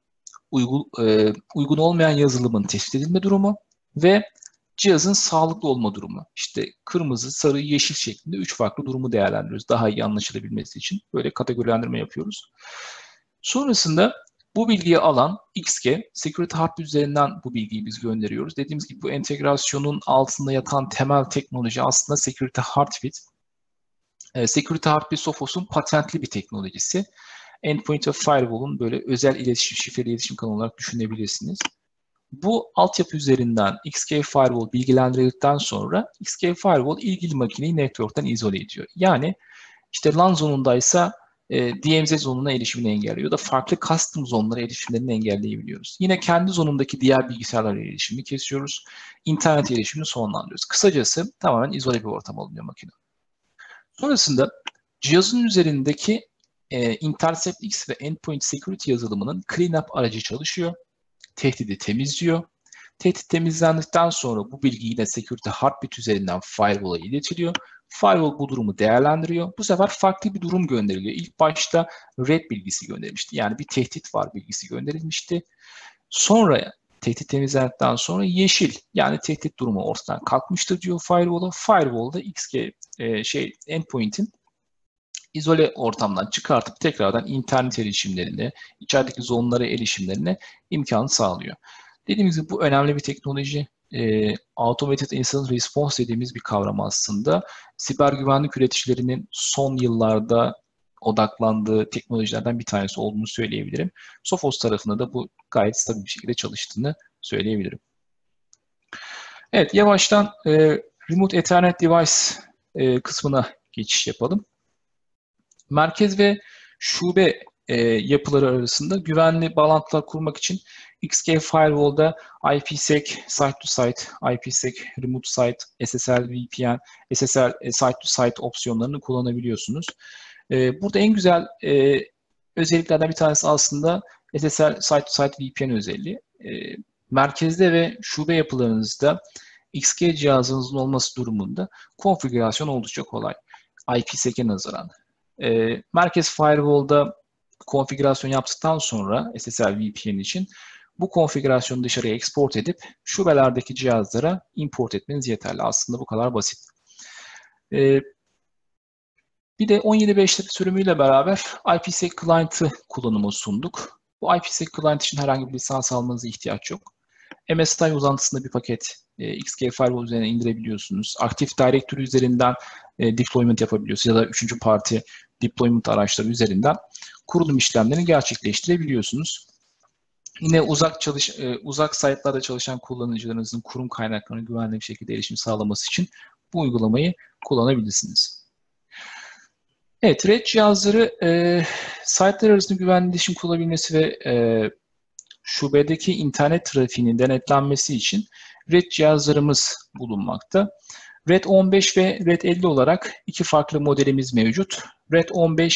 uygun olmayan yazılımın tespit edilme durumu ve cihazın sağlıklı olma durumu. İşte kırmızı, sarı, yeşil şeklinde 3 farklı durumu değerlendiriyoruz. Daha iyi anlaşılabilmesi için böyle kategorilendirme yapıyoruz. Sonrasında bu bilgiyi alan XK, Security Heartbeat üzerinden bu bilgiyi biz gönderiyoruz. Dediğimiz gibi bu entegrasyonun altında yatan temel teknoloji aslında Security Heartbeat. Security Heartbeat Sophos'un patentli bir teknolojisi. Endpoint ve Firewall'un böyle özel iletişim, şifreli iletişim kanalı olarak düşünebilirsiniz. Bu altyapı üzerinden XK Firewall bilgilendirildikten sonra XK Firewall ilgili makineyi network'ten izole ediyor. Yani işte LAN zonundaysa DMZ zonuna erişimini engelliyor da farklı custom zonlara erişimlerini engelleyebiliyoruz. Yine kendi zonundaki diğer bilgisayarlara erişimini kesiyoruz. İnternet erişimini sonlandırıyoruz. Kısacası tamamen izole bir ortam alınıyor makine. Sonrasında cihazın üzerindeki Intercept X ve Endpoint Security yazılımının cleanup aracı çalışıyor. Tehdidi temizliyor. Tehdit temizlendikten sonra bu bilgi yine Security Heartbeat üzerinden Firewall'a iletiliyor. Firewall bu durumu değerlendiriyor. Bu sefer farklı bir durum gönderiliyor. İlk başta red bilgisi gönderilmişti. Yani bir tehdit var bilgisi gönderilmişti. Sonra tehdit temizlendikten sonra yeşil yani tehdit durumu ortadan kalkmıştır diyor Firewall'a. Firewall'da XK endpoint'in izole ortamdan çıkartıp tekrardan internet erişimlerine, içerideki zonlara erişimlerine imkan sağlıyor. Dediğimiz gibi bu önemli bir teknoloji. Automated Incident Response dediğimiz bir kavram aslında. Siber güvenlik üreticilerinin son yıllarda odaklandığı teknolojilerden bir tanesi olduğunu söyleyebilirim. Sophos tarafında da bu gayet stabil bir şekilde çalıştığını söyleyebilirim. Evet, yavaştan Remote Ethernet Device kısmına geçiş yapalım. Merkez ve şube yapıları arasında güvenli bağlantılar kurmak için XK Firewall'da IPsec, Site-to-Site, IPsec, Remote Site, SSL VPN, SSL Site-to-Site opsiyonlarını kullanabiliyorsunuz. Burada en güzel özelliklerden bir tanesi aslında SSL Site-to-Site VPN özelliği. Merkezde ve şube yapılarınızda XK cihazınızın olması durumunda konfigürasyon oldukça kolay. IPsec'e nazaran. Merkez Firewall'da konfigürasyon yaptıktan sonra SSL VPN için bu konfigürasyonu dışarıya export edip şubelerdeki cihazlara import etmeniz yeterli. Aslında bu kadar basit. Bir de 17.5 sürümüyle beraber IPsec Client'ı kullanıma sunduk. Bu IPsec Client için herhangi bir lisans almanıza ihtiyaç yok. MSI uzantısında bir paket XK Firewall üzerine indirebiliyorsunuz. Active Directory üzerinden deployment yapabiliyorsunuz ya da üçüncü parti deployment araçları üzerinden kurulum işlemlerini gerçekleştirebiliyorsunuz. Yine uzak site'larda çalışan kullanıcılarınızın kurum kaynaklarına güvenli bir şekilde erişim sağlaması için bu uygulamayı kullanabilirsiniz. Evet, RED cihazları site'ler arasında güvenli iletişim kurulabilmesi ve şubedeki internet trafiğinin denetlenmesi için RED cihazlarımız bulunmakta. RED 15 ve RED 50 olarak iki farklı modelimiz mevcut. RED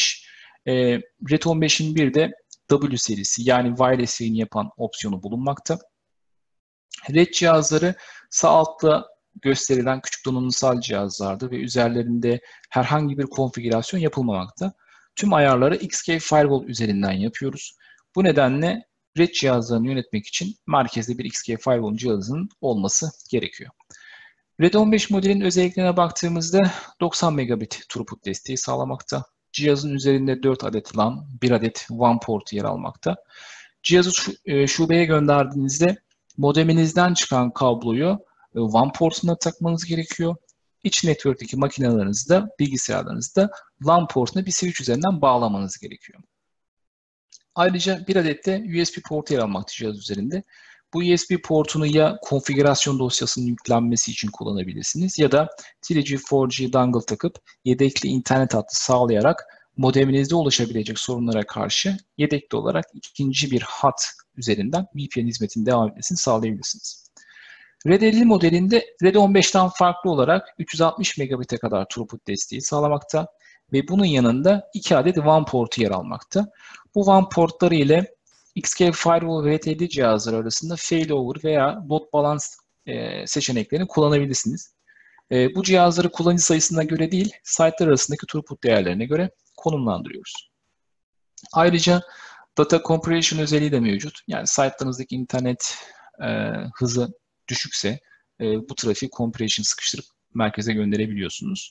15'in bir de W serisi yani wireless yayın yapan opsiyonu bulunmakta. RED cihazları sağ altta gösterilen küçük donanımsal cihazlardı ve üzerlerinde herhangi bir konfigürasyon yapılmamakta. Tüm ayarları XK Firewall üzerinden yapıyoruz. Bu nedenle RED cihazlarını yönetmek için merkezde bir XK Firewall cihazının olması gerekiyor. RED 15 modelin özelliklerine baktığımızda 90 megabit throughput desteği sağlamakta. Cihazın üzerinde 4 adet LAN, 1 adet WAN portu yer almakta. Cihazı şubeye gönderdiğinizde modeminizden çıkan kabloyu WAN portuna takmanız gerekiyor. İç network'teki makinelerinizde, bilgisayarlarınızda LAN portuna bir switch üzerinden bağlamanız gerekiyor. Ayrıca bir adet de USB portu yer almakta cihaz üzerinde. Bu USB portunu ya konfigürasyon dosyasının yüklenmesi için kullanabilirsiniz ya da 3G, 4G dongle takıp yedekli internet hattı sağlayarak modeminizde ulaşabilecek sorunlara karşı yedekli olarak ikinci bir hat üzerinden VPN hizmetinin devam etmesini sağlayabilirsiniz. Red 50 modelinde Red 15'ten farklı olarak 360 megabit'e kadar throughput desteği sağlamakta ve bunun yanında 2 adet WAN portu yer almakta. Bu WAN portları ile XK Firewall ve Red 50 cihazları arasında failover veya load balance seçeneklerini kullanabilirsiniz. Bu cihazları kullanıcı sayısına göre değil, site'lar arasındaki throughput değerlerine göre konumlandırıyoruz. Ayrıca data compression özelliği de mevcut. Yani site'larınızdaki internet hızı düşükse bu trafiği compression sıkıştırıp merkeze gönderebiliyorsunuz.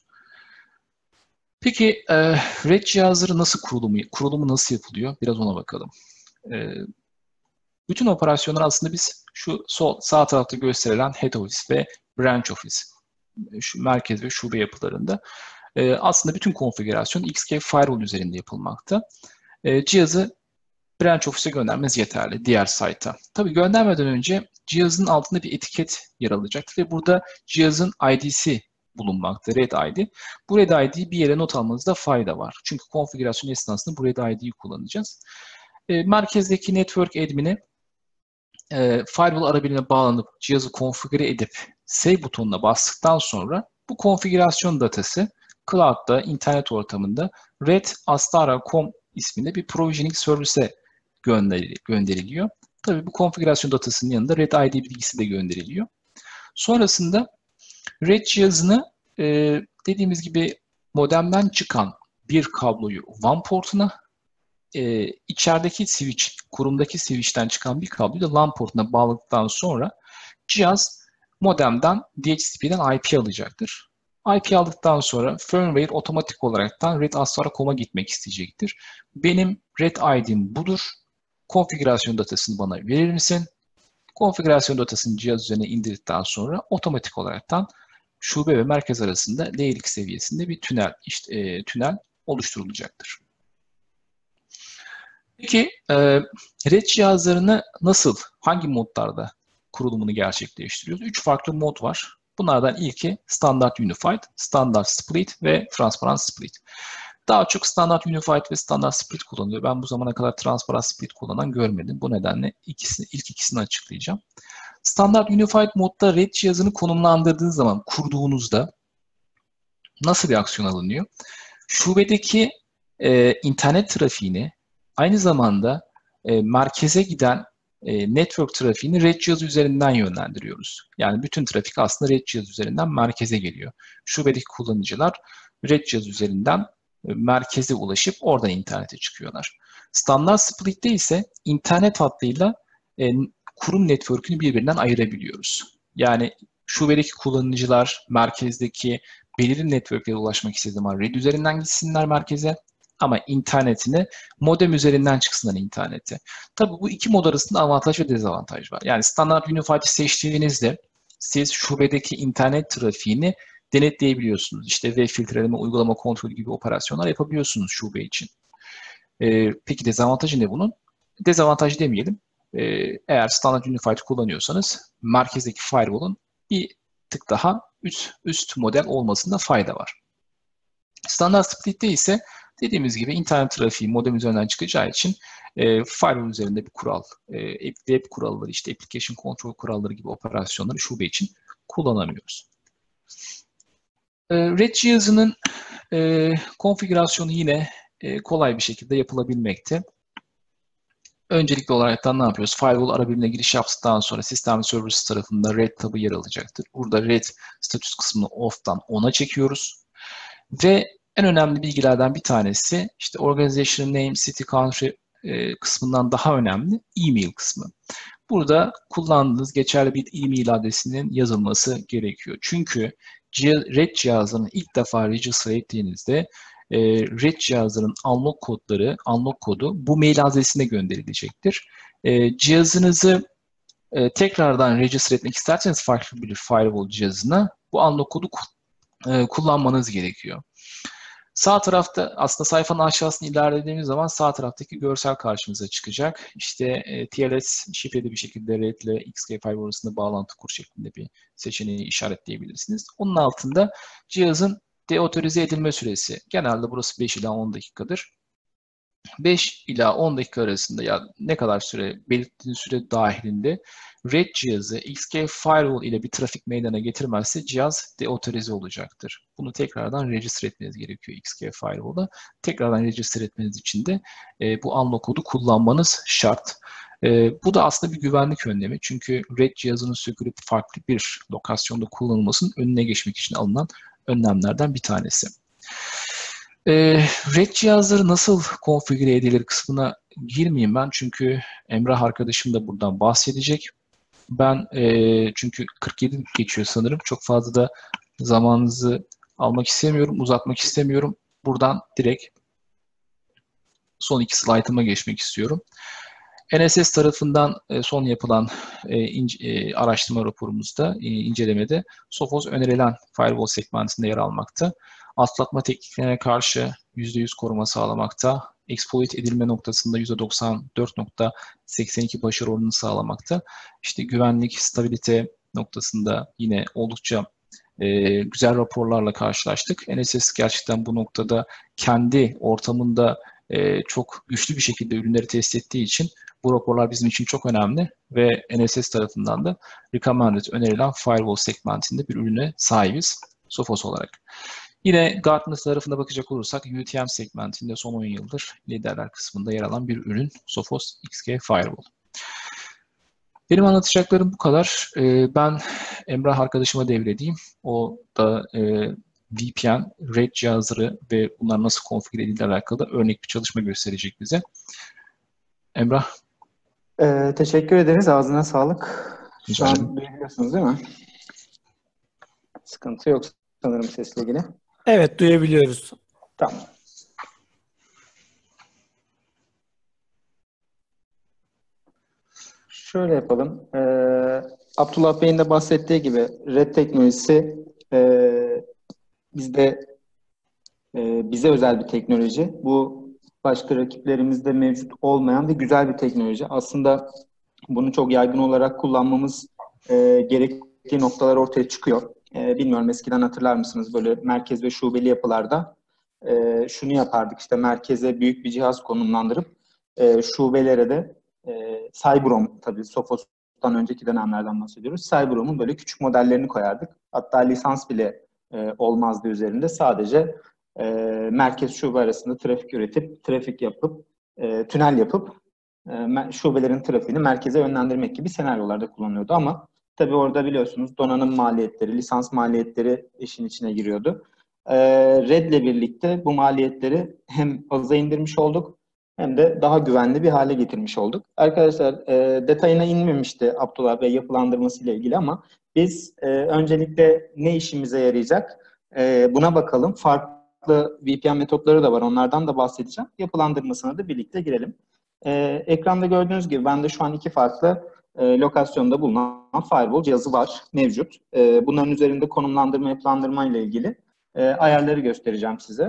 Peki Red cihazları nasıl kurulumu nasıl yapılıyor? Biraz ona bakalım. Bütün operasyonlar aslında biz şu sağ tarafta gösterilen head office ve branch office, şu merkez ve şube yapılarında aslında bütün konfigürasyon XK Firewall üzerinde yapılmakta. Cihazı branch office'e göndermeniz yeterli diğer site'a. Tabii göndermeden önce cihazın altında bir etiket yer alacaktır ve burada cihazın ID'si bulunmakta, Red ID. Bu Red ID'yi bir yere not almanızda fayda var. Çünkü konfigürasyon esnasında bu Red ID'yi kullanacağız. Merkezdeki network admin'e firewall arabirine bağlanıp cihazı konfigüre edip Save butonuna bastıktan sonra bu konfigürasyon datası cloud'da, internet ortamında redastara.com isminde bir provisioning servise gönderiliyor. Tabii bu konfigürasyon datasının yanında Red ID bilgisi de gönderiliyor. Sonrasında Red cihazını dediğimiz gibi modemden çıkan bir kabloyu WAN portuna, içerideki switch, kurumdaki switch'ten çıkan bir kabloyu da LAN portuna bağladıktan sonra cihaz modemden DHCP'den IP alacaktır. IP aldıktan sonra firmware otomatik olaraktan redastara.com'a gitmek isteyecektir. Benim Red ID'm budur. Konfigürasyon datasını bana verir misin? Konfigürasyon datasını cihaz üzerine indirdikten sonra otomatik olaraktan şube ve merkez arasında Layer seviyesinde bir tünel oluşturulacaktır. Peki Red cihazlarını hangi modlarda kurulumunu gerçekleştiriyoruz? 3 farklı mod var. Bunlardan ilki Standard Unified, Standard Split ve Transparent Split. Daha çok Standard Unified ve Standard Split kullanılıyor. Ben bu zamana kadar Transparent Split kullanan görmedim. Bu nedenle ilk ikisini açıklayacağım. Standard Unified modda Red cihazını konumlandırdığınız zaman, kurduğunuzda nasıl bir aksiyon alınıyor? Şubedeki internet trafiğini aynı zamanda merkeze giden network trafiğini Red cihaz üzerinden yönlendiriyoruz. Yani bütün trafik aslında Red cihaz üzerinden merkeze geliyor. Şubedeki kullanıcılar Red cihaz üzerinden merkeze ulaşıp oradan internete çıkıyorlar. Standart Split'te ise internet hattıyla kurum network'ünü birbirinden ayırabiliyoruz. Yani şubedeki kullanıcılar merkezdeki belirli network'lere ulaşmak istediği zaman Red üzerinden gitsinler merkeze. Ama internetine modem üzerinden çıksınlar internete. Tabii bu iki mod arasında avantaj ve dezavantaj var. Yani Standard Unified'i seçtiğinizde siz şubedeki internet trafiğini denetleyebiliyorsunuz. İşte web filtreleme, uygulama kontrolü gibi operasyonlar yapabiliyorsunuz şube için. Peki dezavantajı ne bunun? Dezavantaj demeyelim. Eğer Standard Unified kullanıyorsanız merkezdeki firewall'un bir tık daha üst model olmasında fayda var. Standard Split'te ise dediğimiz gibi internet trafiği modem üzerinden çıkacağı için firewall üzerinde bir kural, web kuralları, işte application control kuralları gibi operasyonları şube için kullanamıyoruz. Red cihazının konfigürasyonu yine kolay bir şekilde yapılabilmekte. Öncelikli olarak ne yapıyoruz? Firewall arabirine giriş yaptıktan sonra System Services tarafında Red tabı yer alacaktır. Burada Red status kısmını off'tan on'a çekiyoruz. Ve en önemli bilgilerden bir tanesi işte Organization Name, City, Country kısmından daha önemli e-mail kısmı. Burada kullandığınız geçerli bir e-mail adresinin yazılması gerekiyor. Çünkü Red cihazını ilk defa register ettiğinizde Red cihazların unlock kodu bu mail adresine gönderilecektir. Cihazınızı tekrardan register etmek isterseniz farklı bir firewall cihazına bu unlock kodu kullanmanız gerekiyor. Sağ tarafta aslında sayfanın aşağısını ilerlediğimiz zaman sağ taraftaki görsel karşımıza çıkacak. İşte TLS şifreli bir şekilde RAID ile XK Firewall arasında bağlantı kur şeklinde bir seçeneği işaretleyebilirsiniz. Onun altında cihazın deotorize edilme süresi. Genelde burası 5 ila 10 dakikadır. 5 ila 10 dakika arasında ya ne kadar süre belirttiğiniz süre dahilinde RAID cihazı XK Firewall ile bir trafik meydana getirmezse cihaz deotorize olacaktır. Bunu tekrardan register etmeniz gerekiyor XK Firewall'da. Tekrardan register etmeniz için de bu unlock kodu kullanmanız şart. Bu da aslında bir güvenlik önlemi. Çünkü RAID cihazının sökülüp farklı bir lokasyonda kullanılmasının önüne geçmek için alınan önlemlerden bir tanesi. RAID cihazları nasıl konfigüre edilir kısmına girmeyeyim ben çünkü Emrah arkadaşım da buradan bahsedecek. Ben çünkü 47 geçiyor sanırım. Çok fazla da zamanınızı almak istemiyorum, uzatmak istemiyorum. Buradan direkt son iki slaytıma geçmek istiyorum. NSS tarafından son yapılan araştırma raporumuzda, incelemede Sophos önerilen firewall segmentinde yer almakta. Atlatma tekniklerine karşı %100 koruma sağlamakta. Exploit edilme noktasında %94.82 başarı oranını sağlamakta. İşte güvenlik, stabilite noktasında yine oldukça güzel raporlarla karşılaştık. NSS gerçekten bu noktada kendi ortamında çok güçlü bir şekilde ürünleri test ettiği için bu raporlar bizim için çok önemli ve NSS tarafından da recommended önerilen firewall segmentinde bir ürüne sahibiz Sophos olarak. Yine Gartner tarafına bakacak olursak UTM segmentinde son 10 yıldır liderler kısmında yer alan bir ürün Sophos XK Firewall. Benim anlatacaklarım bu kadar. Ben Emrah arkadaşıma devredeyim. O da VPN, RAID cihazları ve bunlar nasıl konfigüre edilir alakalı örnek bir çalışma gösterecek bize. Emrah. Teşekkür ederiz. Ağzına sağlık. Şu an duyabiliyorsunuz değil mi? Sıkıntı yok sanırım sesle ilgili. Evet, duyabiliyoruz. Tamam. Şöyle yapalım. Abdullah Bey'in de bahsettiği gibi RAID teknolojisi bize özel bir teknoloji. Bu başka rakiplerimizde mevcut olmayan ve güzel bir teknoloji. Aslında bunu çok yaygın olarak kullanmamız gerektiği noktalar ortaya çıkıyor. Bilmiyorum eskiden hatırlar mısınız böyle merkez ve şubeli yapılarda şunu yapardık işte merkeze büyük bir cihaz konumlandırıp şubelere de Cyberom tabii Sophos'tan önceki dönemlerden bahsediyoruz. Cyberom'un böyle küçük modellerini koyardık. Hatta lisans bile olmazdı üzerinde. Sadece merkez şube arasında trafik üretip, trafik yapıp, tünel yapıp şubelerin trafiğini merkeze yönlendirmek gibi senaryolarda kullanılıyordu ama tabii orada biliyorsunuz donanım maliyetleri, lisans maliyetleri işin içine giriyordu. RAID ile birlikte bu maliyetleri hem aza indirmiş olduk hem de daha güvenli bir hale getirmiş olduk. Arkadaşlar detayına inmemişti Abdullah Bey yapılandırması ile ilgili ama biz öncelikle ne işimize yarayacak buna bakalım. Farklı VPN metotları da var, onlardan da bahsedeceğim. Yapılandırmasına da birlikte girelim. Ekranda gördüğünüz gibi bende şu an iki farklı lokasyonda bulunan firewall cihazı var, mevcut. Bunların üzerinde konumlandırma, yapılandırma ile ilgili ayarları göstereceğim size.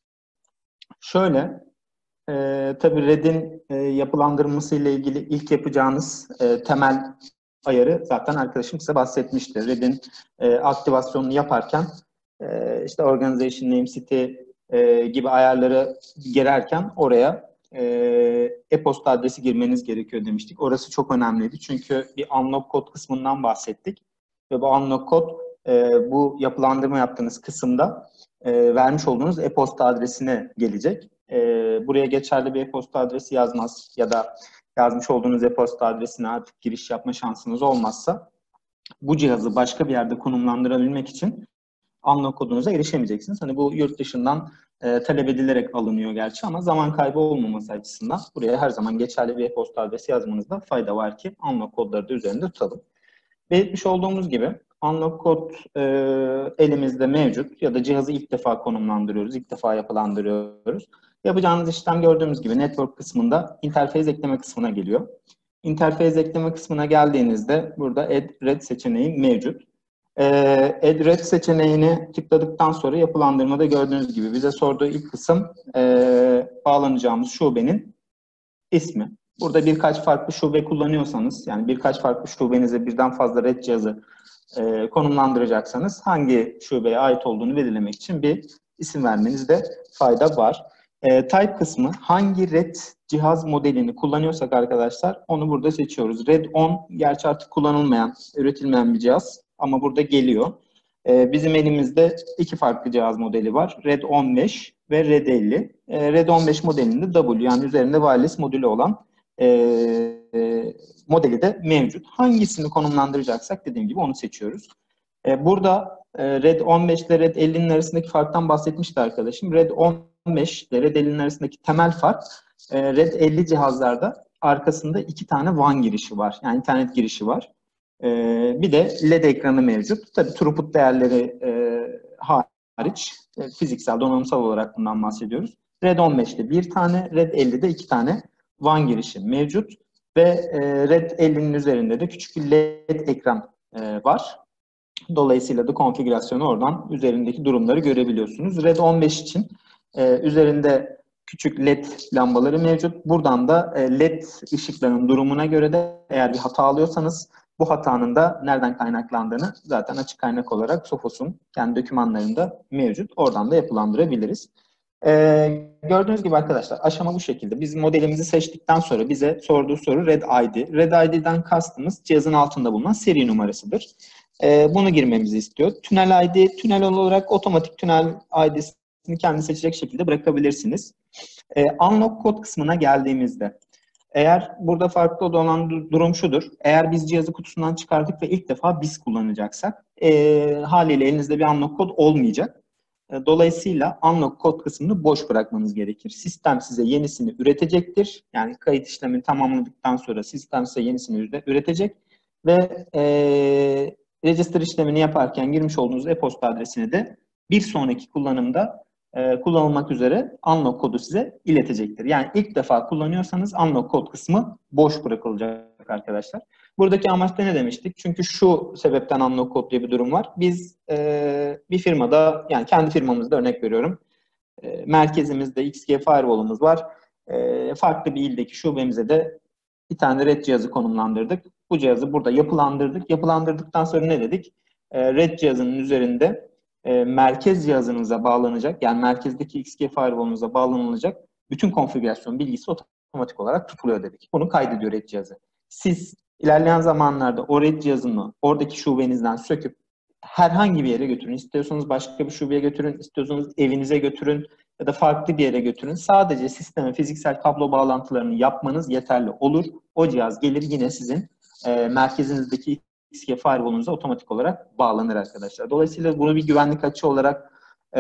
Şöyle, tabii RAID'in yapılandırması ile ilgili ilk yapacağınız temel ayarı zaten arkadaşım size bahsetmişti. RAID'in aktivasyonunu yaparken işte Organization Name City gibi ayarları girerken oraya e-posta adresi girmeniz gerekiyor demiştik. Orası çok önemliydi çünkü bir unlock kod kısmından bahsettik ve bu unlock kod bu yapılandırma yaptığınız kısımda vermiş olduğunuz e-posta adresine gelecek. Buraya geçerli bir e-posta adresi yazmaz ya da yazmış olduğunuz e-posta adresine artık giriş yapma şansınız olmazsa bu cihazı başka bir yerde konumlandırabilmek için unlock kodunuza erişemeyeceksiniz. Hani bu yurt dışından talep edilerek alınıyor gerçi ama zaman kaybı olmaması açısından buraya her zaman geçerli bir e-posta adresi yazmanızda fayda var ki unlock kodları da üzerinde tutalım. Belirtmiş olduğumuz gibi unlock kod elimizde mevcut ya da cihazı ilk defa konumlandırıyoruz, ilk defa yapılandırıyoruz. Yapacağınız işlem gördüğümüz gibi network kısmında interface ekleme kısmına geliyor. Interface ekleme kısmına geldiğinizde burada Add RAID seçeneği mevcut. Add Red seçeneğini tıkladıktan sonra yapılandırmada gördüğünüz gibi bize sorduğu ilk kısım bağlanacağımız şubenin ismi. Burada birkaç farklı şube kullanıyorsanız, yani birkaç farklı şubenize birden fazla Red cihazı konumlandıracaksanız hangi şubeye ait olduğunu belirlemek için bir isim vermenizde fayda var. Type kısmı, hangi Red cihaz modelini kullanıyorsak arkadaşlar onu burada seçiyoruz. Red 10 gerçi artık kullanılmayan, üretilmeyen bir cihaz ama burada geliyor. Bizim elimizde iki farklı cihaz modeli var. Red 15 ve Red 50. Red 15 modelinde W, yani üzerinde wireless modülü olan modeli de mevcut. Hangisini konumlandıracaksak dediğim gibi onu seçiyoruz. Burada Red 15 ile Red 50'nin arasındaki farktan bahsetmişti arkadaşım. Red 15 ile Red 50'nin arasındaki temel fark, Red 50 cihazlarda arkasında 2 tane WAN girişi var. Yani internet girişi var. Bir de LED ekranı mevcut. Tabii throughput değerleri hariç fiziksel, donanımsal olarak bundan bahsediyoruz. Red 15'te 1 tane, Red 50'de 2 tane WAN girişi mevcut. Ve Red 50'nin üzerinde de küçük bir LED ekran var. Dolayısıyla da konfigürasyonu oradan üzerindeki durumları görebiliyorsunuz. Red 15 için üzerinde küçük LED lambaları mevcut. Buradan da LED ışıklarının durumuna göre de eğer bir hata alıyorsanız bu hatanın da nereden kaynaklandığını zaten açık kaynak olarak Sophos'un kendi dokümanlarında mevcut. Oradan da yapılandırabiliriz. Gördüğünüz gibi arkadaşlar aşama bu şekilde. Biz modelimizi seçtikten sonra bize sorduğu soru Red ID. Red ID'den kastımız cihazın altında bulunan seri numarasıdır. Bunu girmemizi istiyor. Tünel ID, tünel olarak otomatik tünel ID'sini kendi seçecek şekilde bırakabilirsiniz. Unlock kod kısmına geldiğimizde, eğer burada farklı olan durum şudur. Eğer biz cihazı kutusundan çıkardık ve ilk defa biz kullanacaksak haliyle elinizde bir unlock kod olmayacak. Dolayısıyla unlock kod kısmını boş bırakmanız gerekir. Sistem size yenisini üretecektir. Yani kayıt işlemini tamamladıktan sonra sistem size yenisini üretecek ve register işlemini yaparken girmiş olduğunuz e-posta adresini de bir sonraki kullanımda kullanılmak üzere unlock kodu size iletecektir. Yani ilk defa kullanıyorsanız unlock kod kısmı boş bırakılacak arkadaşlar. Buradaki amaçta ne demiştik? Çünkü şu sebepten unlock kod diye bir durum var. Biz bir firmada, yani kendi firmamızda örnek veriyorum, merkezimizde XG Firewall'umuz var. Farklı bir ildeki şubemize de bir tane Red cihazı konumlandırdık. Bu cihazı burada yapılandırdık. Yapılandırdıktan sonra ne dedik? Red cihazının üzerinde merkez cihazınıza bağlanacak, yani merkezdeki XG Firewall'unuza bağlanılacak bütün konfigürasyon bilgisi otomatik olarak tutuluyor dedik. Bunu kaydediyor Red cihazı. Siz ilerleyen zamanlarda o Red cihazını oradaki şubenizden söküp herhangi bir yere götürün. İstiyorsanız başka bir şubeye götürün, istiyorsanız evinize götürün ya da farklı bir yere götürün. Sadece sisteme fiziksel kablo bağlantılarını yapmanız yeterli olur. O cihaz gelir yine sizin merkezinizdeki XG Firewall'unuza otomatik olarak bağlanır arkadaşlar. Dolayısıyla bunu bir güvenlik açığı olarak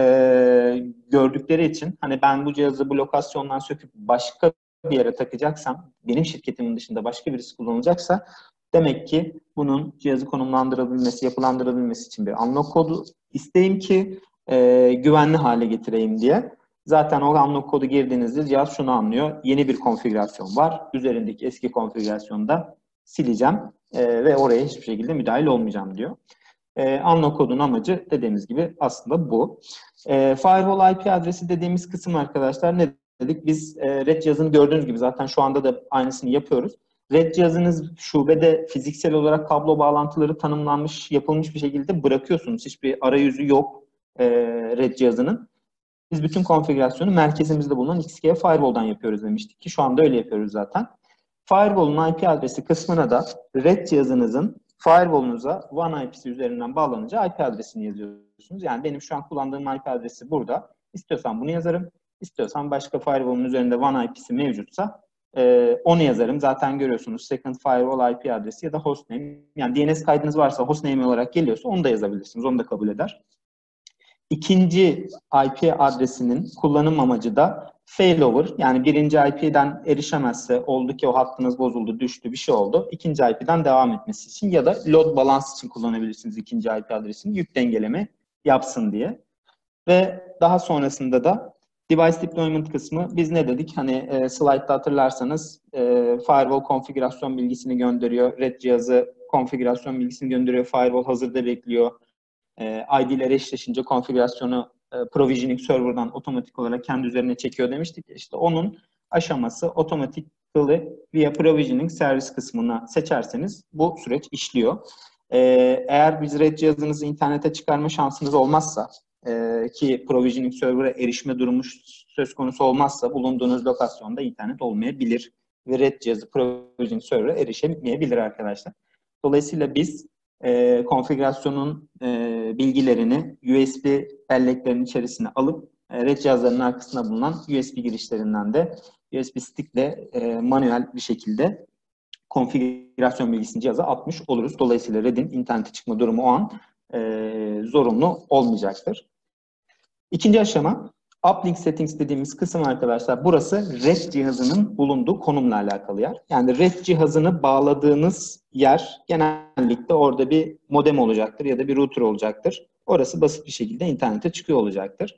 gördükleri için, hani ben bu cihazı bu lokasyondan söküp başka bir yere takacaksam, benim şirketimin dışında başka birisi kullanacaksa, demek ki bunun cihazı konumlandırılabilmesi, yapılandırılabilmesi için bir unlock kodu isteyeyim ki güvenli hale getireyim diye. Zaten o unlock kodu girdiğinizde cihaz şunu anlıyor: yeni bir konfigürasyon var. Üzerindeki eski konfigürasyonu da sileceğim ve oraya hiçbir şekilde müdahil olmayacağım diyor. Unlock kodun amacı dediğimiz gibi aslında bu. Firewall IP adresi dediğimiz kısım arkadaşlar ne dedik? Biz Red cihazını gördüğünüz gibi zaten şu anda da aynısını yapıyoruz. Red cihazınız şubede fiziksel olarak kablo bağlantıları tanımlanmış, yapılmış bir şekilde bırakıyorsunuz. Hiçbir arayüzü yok Red cihazının. Biz bütün konfigürasyonu merkezimizde bulunan XG Firewall'dan yapıyoruz demiştik ki şu anda öyle yapıyoruz zaten. Firewall'un IP adresi kısmına da Red cihazınızın Firewall'unuza WAN IP'si üzerinden bağlanacağı IP adresini yazıyorsunuz. Yani benim şu an kullandığım IP adresi burada. İstiyorsam bunu yazarım. İstiyorsam başka Firewall'un üzerinde WAN IP'si mevcutsa onu yazarım. Zaten görüyorsunuz Second Firewall IP adresi ya da hostname. Yani DNS kaydınız varsa hostname olarak geliyorsa onu da yazabilirsiniz. Onu da kabul eder. İkinci IP adresinin kullanım amacı da failover, yani birinci IP'den erişemezse, oldu ki o hattınız bozuldu, düştü, bir şey oldu, İkinci IP'den devam etmesi için ya da load balance için kullanabilirsiniz ikinci IP adresini, yük dengeleme yapsın diye. Ve daha sonrasında da device deployment kısmı, biz ne dedik? Hani slide'da hatırlarsanız firewall konfigürasyon bilgisini gönderiyor. Red cihazı konfigürasyon bilgisini gönderiyor. Firewall hazırda bekliyor. ID'lere eşleşince konfigürasyonu provisioning server'dan otomatik olarak kendi üzerine çekiyor demiştik. İşte onun aşaması automatically via provisioning servis kısmını seçerseniz bu süreç işliyor. Eğer biz Red cihazınızı internete çıkarma şansınız olmazsa ki provisioning server'a erişme durumu söz konusu olmazsa bulunduğunuz lokasyonda internet olmayabilir ve Red cihazı provisioning server'a erişemeyebilir arkadaşlar. Dolayısıyla biz konfigürasyonun bilgilerini USB belleklerinin içerisine alıp Red cihazlarının arkasında bulunan USB girişlerinden de USB stick'le manuel bir şekilde konfigürasyon bilgisini cihaza atmış oluruz. Dolayısıyla Red'in internete çıkma durumu o an zorunlu olmayacaktır. İkinci aşama Uplink Settings dediğimiz kısım arkadaşlar. Burası Red cihazının bulunduğu konumla alakalı yer. Yani Red cihazını bağladığınız yer genellikle orada bir modem olacaktır ya da bir router olacaktır. Orası basit bir şekilde internete çıkıyor olacaktır.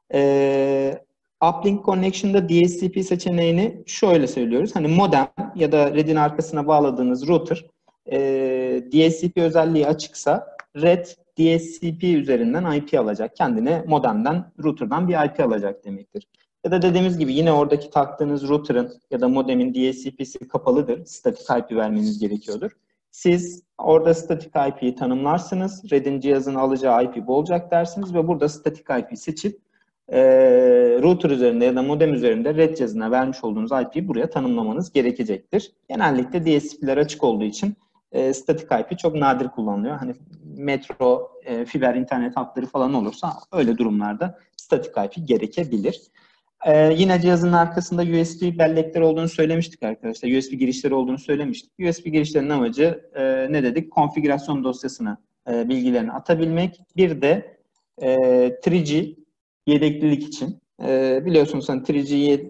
Uplink Connection'da DHCP seçeneğini şöyle söylüyoruz. Hani modem ya da Red'in arkasına bağladığınız router DHCP özelliği açıksa Red DHCP üzerinden IP alacak. Kendine modemden, router'dan bir IP alacak demektir. Ya da dediğimiz gibi yine oradaki taktığınız router'ın ya da modemin DHCP'si kapalıdır. Statik IP vermeniz gerekiyordur. Siz orada statik IP'yi tanımlarsınız. Red'in cihazını alacağı IP bu olacak dersiniz ve burada statik IP seçip router üzerinde ya da modem üzerinde Red cihazına vermiş olduğunuz IP'yi buraya tanımlamanız gerekecektir. Genellikle DHCP'ler açık olduğu için statik IP çok nadir kullanılıyor. Hani metro, fiber internet hatları falan olursa öyle durumlarda statik IP gerekebilir. Yine cihazın arkasında USB bellekleri olduğunu söylemiştik arkadaşlar. USB girişleri olduğunu söylemiştik. USB girişlerinin amacı ne dedik? Konfigürasyon dosyasına bilgilerini atabilmek. Bir de 3G yedeklilik için. Biliyorsunuz hani 3G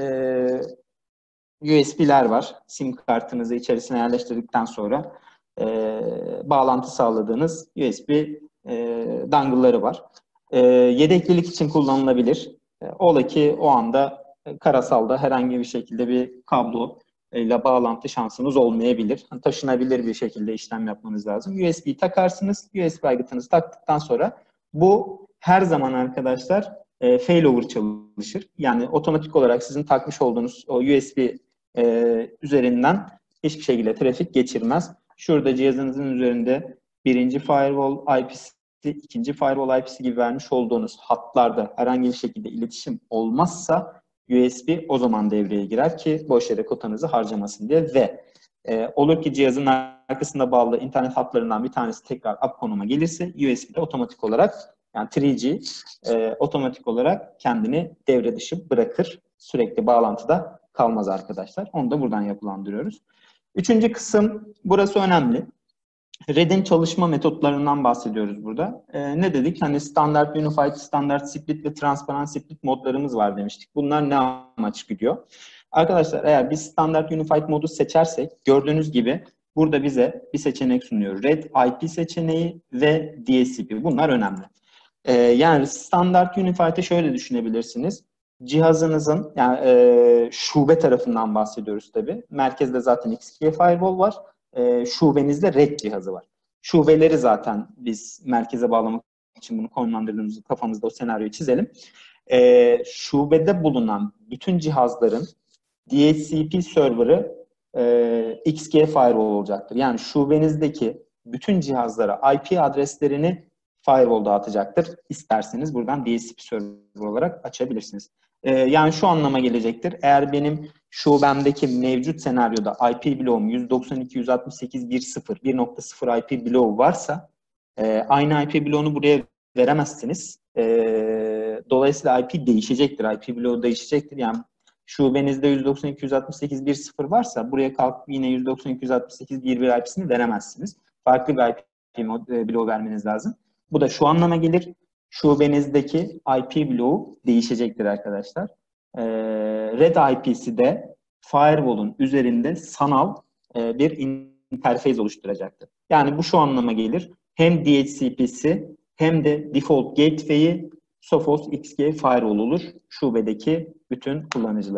USB'ler var. SIM kartınızı içerisine yerleştirdikten sonra bağlantı sağladığınız USB dongle'ları var. Yedeklilik için kullanılabilir. Ola ki o anda karasalda herhangi bir şekilde bir kablo ile bağlantı şansınız olmayabilir. Taşınabilir bir şekilde işlem yapmanız lazım. USB'yi takarsınız. USB aygıtınızı taktıktan sonra bu her zaman arkadaşlar failover çalışır. Yani otomatik olarak sizin takmış olduğunuz o USB üzerinden hiçbir şekilde trafik geçirmez. Şurada cihazınızın üzerinde birinci firewall IP'si, ikinci firewall IP'si gibi vermiş olduğunuz hatlarda herhangi bir şekilde iletişim olmazsa USB o zaman devreye girer ki boş yere kotanızı harcamasın diye ve olur ki cihazın arkasında bağlı internet hatlarından bir tanesi tekrar up konuma gelirse USB de otomatik olarak yani 3G otomatik olarak kendini devre dışı bırakır. Sürekli bağlantıda kalmaz arkadaşlar. Onu da buradan yapılandırıyoruz. Üçüncü kısım, burası önemli. Red'in çalışma metotlarından bahsediyoruz burada. Ne dedik? Hani standart unified, standart split ve transparent split modlarımız var demiştik. Bunlar ne amaç gidiyor? Arkadaşlar eğer biz standart unified modu seçersek gördüğünüz gibi burada bize bir seçenek sunuyor. Red IP seçeneği ve DHCP. Bunlar önemli. Yani standart unified'ı şöyle düşünebilirsiniz. Cihazınızın yani şube tarafından bahsediyoruz tabii. Merkezde zaten XG firewall var. Şubenizde Red cihazı var. Şubeleri zaten biz merkeze bağlamak için bunu konumlandırdığımızda kafamızda o senaryoyu çizelim. Şubede bulunan bütün cihazların DHCP server'ı XG firewall olacaktır. Yani şubenizdeki bütün cihazlara IP adreslerini firewall dağıtacaktır. İsterseniz buradan DHCP server olarak açabilirsiniz. Yani şu anlama gelecektir. Eğer benim şubemdeki mevcut senaryoda IP bloğum 192.168.1.0 1.0 IP bloğu varsa aynı IP bloğunu buraya veremezsiniz. Dolayısıyla IP değişecektir. IP bloğu değişecektir. Yani şubenizde 192.168.1.0 varsa buraya kalkıp yine 192.168.1.1 IP'sini veremezsiniz. Farklı bir IP bloğu vermeniz lazım. Bu da şu anlama gelir. Şubenizdeki IP bloğu değişecektir arkadaşlar. Red IP'si de firewall'un üzerinde sanal bir interface oluşturacaktır. Yani bu şu anlama gelir. Hem DHCP'si hem de default gateway'i Sophos XG firewall olur şubedeki bütün kullanıcıların.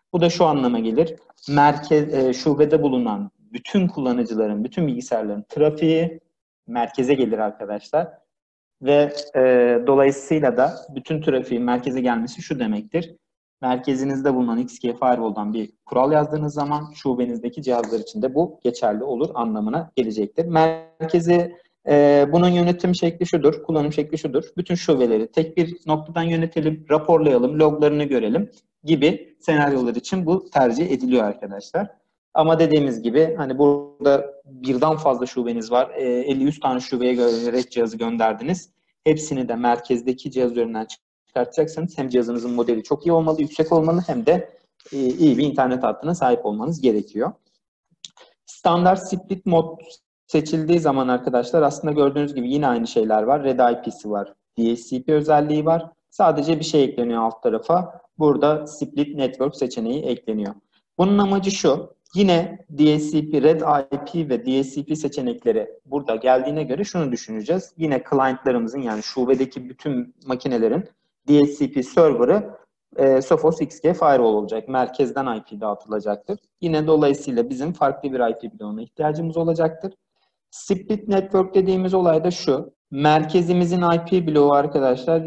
Bu da şu anlama gelir. Şubede bulunan bütün kullanıcıların, bütün bilgisayarların trafiği merkeze gelir arkadaşlar. Ve dolayısıyla da bütün trafiğin merkeze gelmesi şu demektir. Merkezinizde bulunan XK Firewall'dan bir kural yazdığınız zaman şubenizdeki cihazlar için de bu geçerli olur anlamına gelecektir. Merkezi bunun yönetim şekli şudur, kullanım şekli şudur. Bütün şubeleri tek bir noktadan yönetelim, raporlayalım, loglarını görelim gibi senaryolar için bu tercih ediliyor arkadaşlar. Ama dediğimiz gibi hani burada birden fazla şubeniz var. 50-100 tane şubeye göre REST cihazı gönderdiniz. Hepsini de merkezdeki cihaz üzerinden çıkartacaksanız hem cihazınızın modeli çok iyi olmalı, yüksek olmalı hem de iyi bir internet hattına sahip olmanız gerekiyor. Standart split mod seçildiği zaman arkadaşlar aslında gördüğünüz gibi yine aynı şeyler var. Red IP'si var, DHCP özelliği var. Sadece bir şey ekleniyor alt tarafa. Burada split network seçeneği ekleniyor. Bunun amacı şu. Yine DHCP, Red IP ve DHCP seçenekleri burada geldiğine göre şunu düşüneceğiz. Yine client'larımızın yani şubedeki bütün makinelerin DHCP server'ı Sophos XG Firewall olacak. Merkezden IP dağıtılacaktır. Yine dolayısıyla bizim farklı bir IP bloğuna ihtiyacımız olacaktır. Split Network dediğimiz olay da şu. Merkezimizin IP bloğu arkadaşlar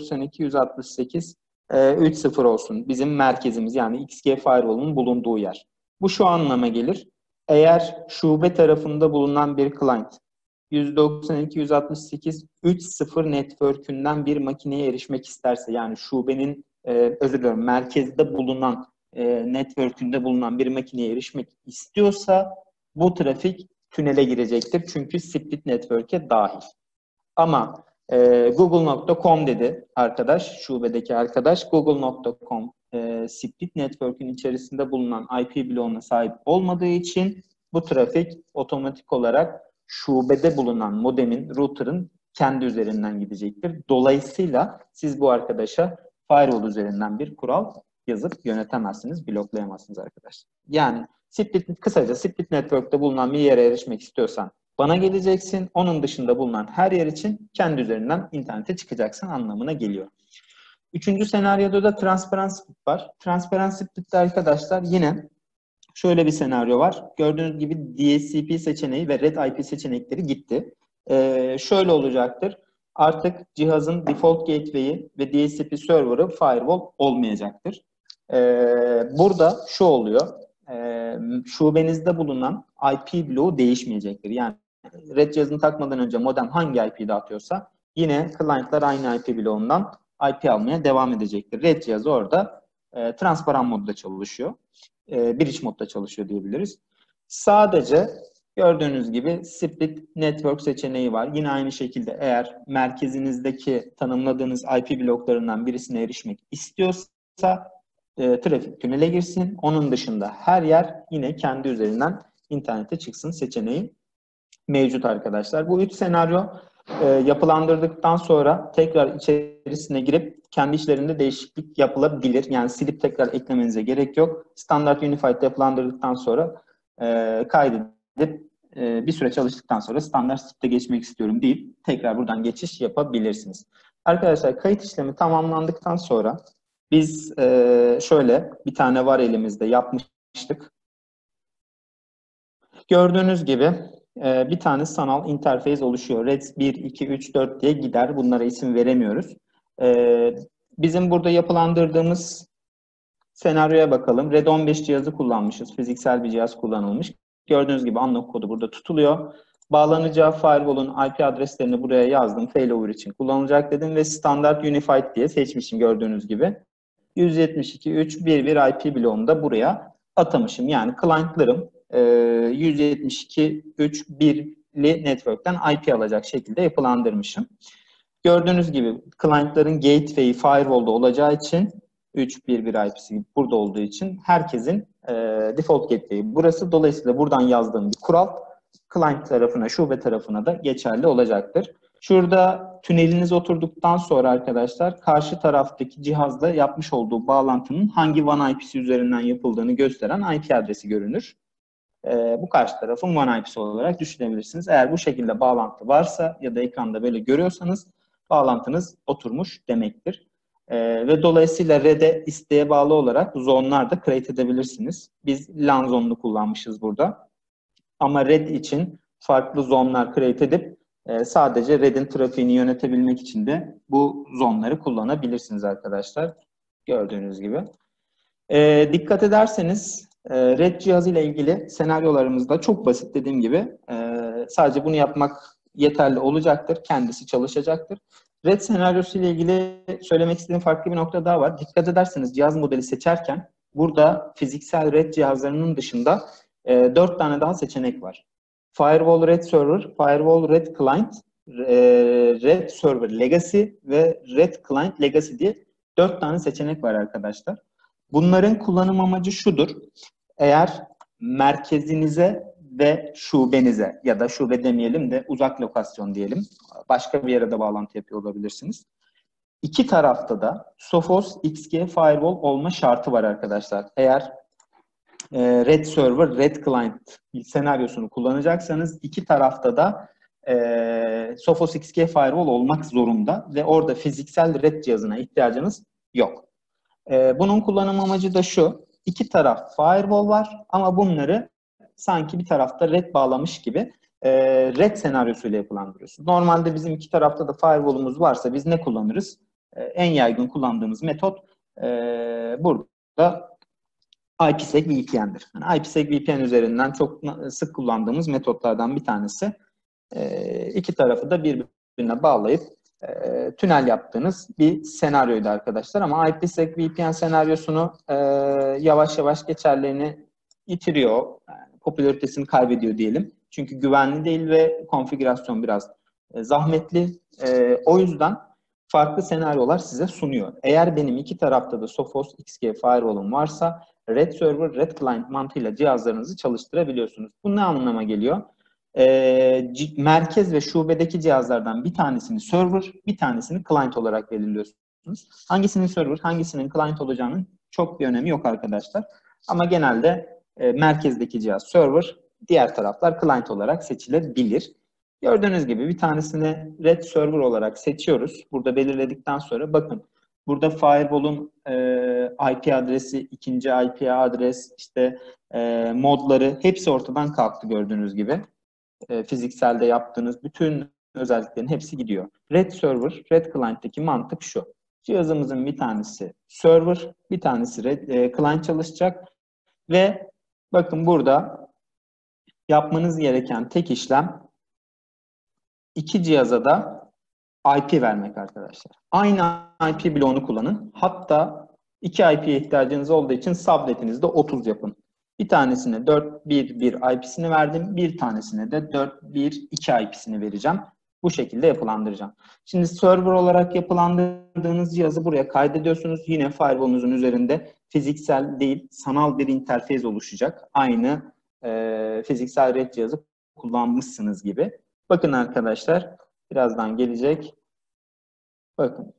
192.168.3.0 olsun. Bizim merkezimiz yani XG Firewall'un bulunduğu yer. Bu şu anlama gelir. Eğer şube tarafında bulunan bir client 192.168.3.0 network'ünden bir makineye erişmek isterse yani şubenin özür diliyorum merkezde bulunan network'ünde bulunan bir makineye erişmek istiyorsa bu trafik tünele girecektir. Çünkü split network'e dahil. Ama google.com dedi arkadaş, şubedeki arkadaş. Google.com split network'ün içerisinde bulunan IP bloğuna sahip olmadığı için bu trafik otomatik olarak şubede bulunan modemin, router'ın kendi üzerinden gidecektir. Dolayısıyla siz bu arkadaşa firewall üzerinden bir kural yazıp yönetemezsiniz, bloklayamazsınız arkadaşlar. Yani kısaca split network'te bulunan bir yere erişmek istiyorsan bana geleceksin. Onun dışında bulunan her yer için kendi üzerinden internete çıkacaksın anlamına geliyor. Üçüncü senaryoda da transparent split var. Transparent split'te arkadaşlar yine şöyle bir senaryo var. Gördüğünüz gibi DHCP seçeneği ve Red IP seçenekleri gitti. Şöyle olacaktır. Artık cihazın default gateway'i ve DHCP server'ı firewall olmayacaktır. Burada şu oluyor. Şubenizde bulunan IP bloğu değişmeyecektir. Yani Red cihazını takmadan önce modem hangi IP dağıtıyorsa yine client'lar aynı IP bloğundan IP almaya devam edecektir. Red cihazı orada transparan modda çalışıyor. Bridge modda çalışıyor diyebiliriz. Sadece gördüğünüz gibi split network seçeneği var. Yine aynı şekilde eğer merkezinizdeki tanımladığınız IP bloklarından birisine erişmek istiyorsa trafik tünele girsin. Onun dışında her yer yine kendi üzerinden internete çıksın seçeneği mevcut arkadaşlar. Bu üç senaryo yapılandırdıktan sonra tekrar içerisine girip kendi işlerinde değişiklik yapılabilir. Yani silip tekrar eklemenize gerek yok. Standart Unified yapılandırdıktan sonra kaydedip bir süre çalıştıktan sonra standart split'e geçmek istiyorum deyip tekrar buradan geçiş yapabilirsiniz. Arkadaşlar kayıt işlemi tamamlandıktan sonra biz şöyle bir tane var elimizde yapmıştık. Gördüğünüz gibi bir tane sanal interface oluşuyor. REDS 1, 2, 3, 4 diye gider. Bunlara isim veremiyoruz. Bizim burada yapılandırdığımız senaryoya bakalım. RED 15 cihazı kullanmışız. Fiziksel bir cihaz kullanılmış. Gördüğünüz gibi unlock kodu burada tutuluyor. Bağlanacağı firewall'un IP adreslerini buraya yazdım. Failover için kullanılacak dedim ve standart unified diye seçmişim gördüğünüz gibi. 172.3.1.1 IP bloğunu da buraya atamışım. Yani client'larım 172.3.1'li network'ten IP alacak şekilde yapılandırmışım. Gördüğünüz gibi client'ların gateway'i firewall'da olacağı için 3.1.1 IP'si burada olduğu için herkesin default gateway'i burası. Dolayısıyla buradan yazdığım bir kural client tarafına, şube tarafına da geçerli olacaktır. Şurada tüneliniz oturduktan sonra arkadaşlar karşı taraftaki cihazla yapmış olduğu bağlantının hangi WAN IP'si üzerinden yapıldığını gösteren IP adresi görünür. Bu karşı tarafın WAN IP'si olarak düşünebilirsiniz. Eğer bu şekilde bağlantı varsa ya da ekranda böyle görüyorsanız bağlantınız oturmuş demektir. Ve dolayısıyla red'e isteğe bağlı olarak zone'lar da create edebilirsiniz. Biz LAN zone'unu kullanmışız burada. Ama red için farklı zone'lar create edip sadece red'in trafiğini yönetebilmek için de bu zone'ları kullanabilirsiniz arkadaşlar. Gördüğünüz gibi. Dikkat ederseniz red cihazıyla ilgili senaryolarımızda çok basit, dediğim gibi. Sadece bunu yapmak yeterli olacaktır. Kendisi çalışacaktır. Red senaryosu ile ilgili söylemek istediğim farklı bir nokta daha var. Dikkat ederseniz cihaz modeli seçerken burada fiziksel red cihazlarının dışında 4 tane daha seçenek var. Firewall Red Server, Firewall Red Client, Red Server Legacy ve Red Client Legacy diye 4 tane seçenek var arkadaşlar. Bunların kullanım amacı şudur. Eğer merkezinize ve şubenize, ya da şube demeyelim de uzak lokasyon diyelim, başka bir yere de bağlantı yapıyor olabilirsiniz. İki tarafta da Sophos XG Firewall olma şartı var arkadaşlar. Eğer Red Server, Red Client senaryosunu kullanacaksanız iki tarafta da Sophos XG Firewall olmak zorunda ve orada fiziksel red cihazına ihtiyacınız yok. Bunun kullanım amacı da şu: İki taraf firewall var ama bunları sanki bir tarafta red bağlamış gibi red senaryosuyla yapılandırıyorsunuz. Normalde bizim iki tarafta da firewall'umuz varsa biz ne kullanırız? En yaygın kullandığımız metot burada IPsec VPN'dir. Yani IPsec VPN üzerinden çok sık kullandığımız metotlardan bir tanesi. İki tarafı da birbirine bağlayıp tünel yaptığınız bir senaryoydu arkadaşlar. Ama IPsec VPN senaryosunu yavaş yavaş geçerlerini yitiriyor. Yani popülaritesini kaybediyor diyelim. Çünkü güvenli değil ve konfigürasyon biraz zahmetli. O yüzden farklı senaryolar size sunuyor. Eğer benim iki tarafta da Sophos XG Firewall'um varsa Red Server, Red Client mantığıyla cihazlarınızı çalıştırabiliyorsunuz. Bu ne anlama geliyor? Merkez ve şubedeki cihazlardan bir tanesini server, bir tanesini client olarak belirliyorsunuz. Hangisinin server, hangisinin client olacağının çok bir önemi yok arkadaşlar. Ama genelde merkezdeki cihaz server, diğer taraflar client olarak seçilebilir. Gördüğünüz gibi bir tanesini red server olarak seçiyoruz. Burada belirledikten sonra bakın burada firewall'un IP adresi, ikinci IP adres, işte modları hepsi ortadan kalktı gördüğünüz gibi. Fizikselde yaptığınız bütün özelliklerin hepsi gidiyor. Red Server, Red Client'teki mantık şu: cihazımızın bir tanesi server, bir tanesi client çalışacak ve bakın burada yapmanız gereken tek işlem iki cihaza da IP vermek arkadaşlar. Aynı IP bloğunu kullanın. Hatta iki IP'ye ihtiyacınız olduğu için subnet'inizi de 30 yapın. Bir tanesine 4.1.1 IP'sini verdim. Bir tanesine de 4.1.2 IP'sini vereceğim. Bu şekilde yapılandıracağım. Şimdi server olarak yapılandırdığınız cihazı buraya kaydediyorsunuz. Yine firewall'unuzun üzerinde fiziksel değil, sanal bir interfez oluşacak. Aynı fiziksel red cihazı kullanmışsınız gibi. Bakın arkadaşlar, birazdan gelecek. Bakın.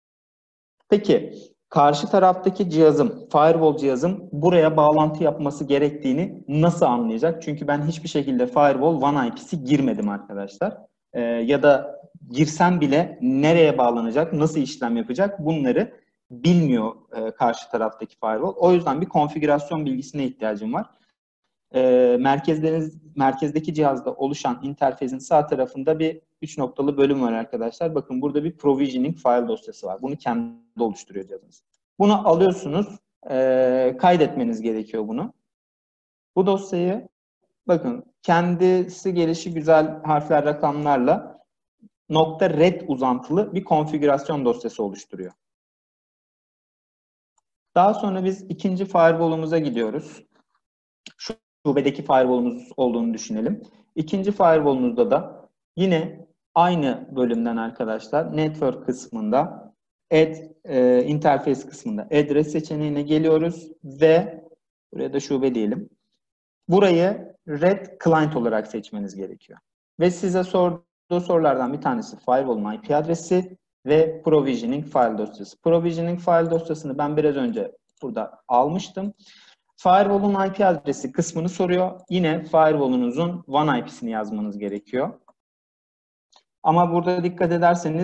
Peki, karşı taraftaki cihazım, firewall cihazım buraya bağlantı yapması gerektiğini nasıl anlayacak? Çünkü ben hiçbir şekilde firewall WAN IP'si girmedim arkadaşlar. Ya da girsem bile nereye bağlanacak, nasıl işlem yapacak bunları bilmiyor karşı taraftaki firewall. O yüzden bir konfigürasyon bilgisine ihtiyacım var. Merkezdeki cihazda oluşan interfezin sağ tarafında bir 3 noktalı bölüm var arkadaşlar. Bakın burada bir provisioning file dosyası var. Bunu kendi oluşturuyor cihazınız. Bunu alıyorsunuz, kaydetmeniz gerekiyor bunu. Bu dosyayı bakın kendisi gelişi güzel harfler, rakamlarla .red uzantılı bir konfigürasyon dosyası oluşturuyor. Daha sonra biz ikinci firewall'umuza gidiyoruz. Şubedeki firewall'umuz olduğunu düşünelim. İkinci firewall'umuzda da yine aynı bölümden arkadaşlar network kısmında interface kısmında address seçeneğine geliyoruz ve buraya da şube diyelim. Burayı red client olarak seçmeniz gerekiyor. Ve size sorduğu sorulardan bir tanesi firewall'un IP adresi ve provisioning file dosyası. Provisioning file dosyasını ben biraz önce burada almıştım. Firewall'un IP adresi kısmını soruyor. Yine firewall'unuzun WAN IP'sini yazmanız gerekiyor. Ama burada dikkat ederseniz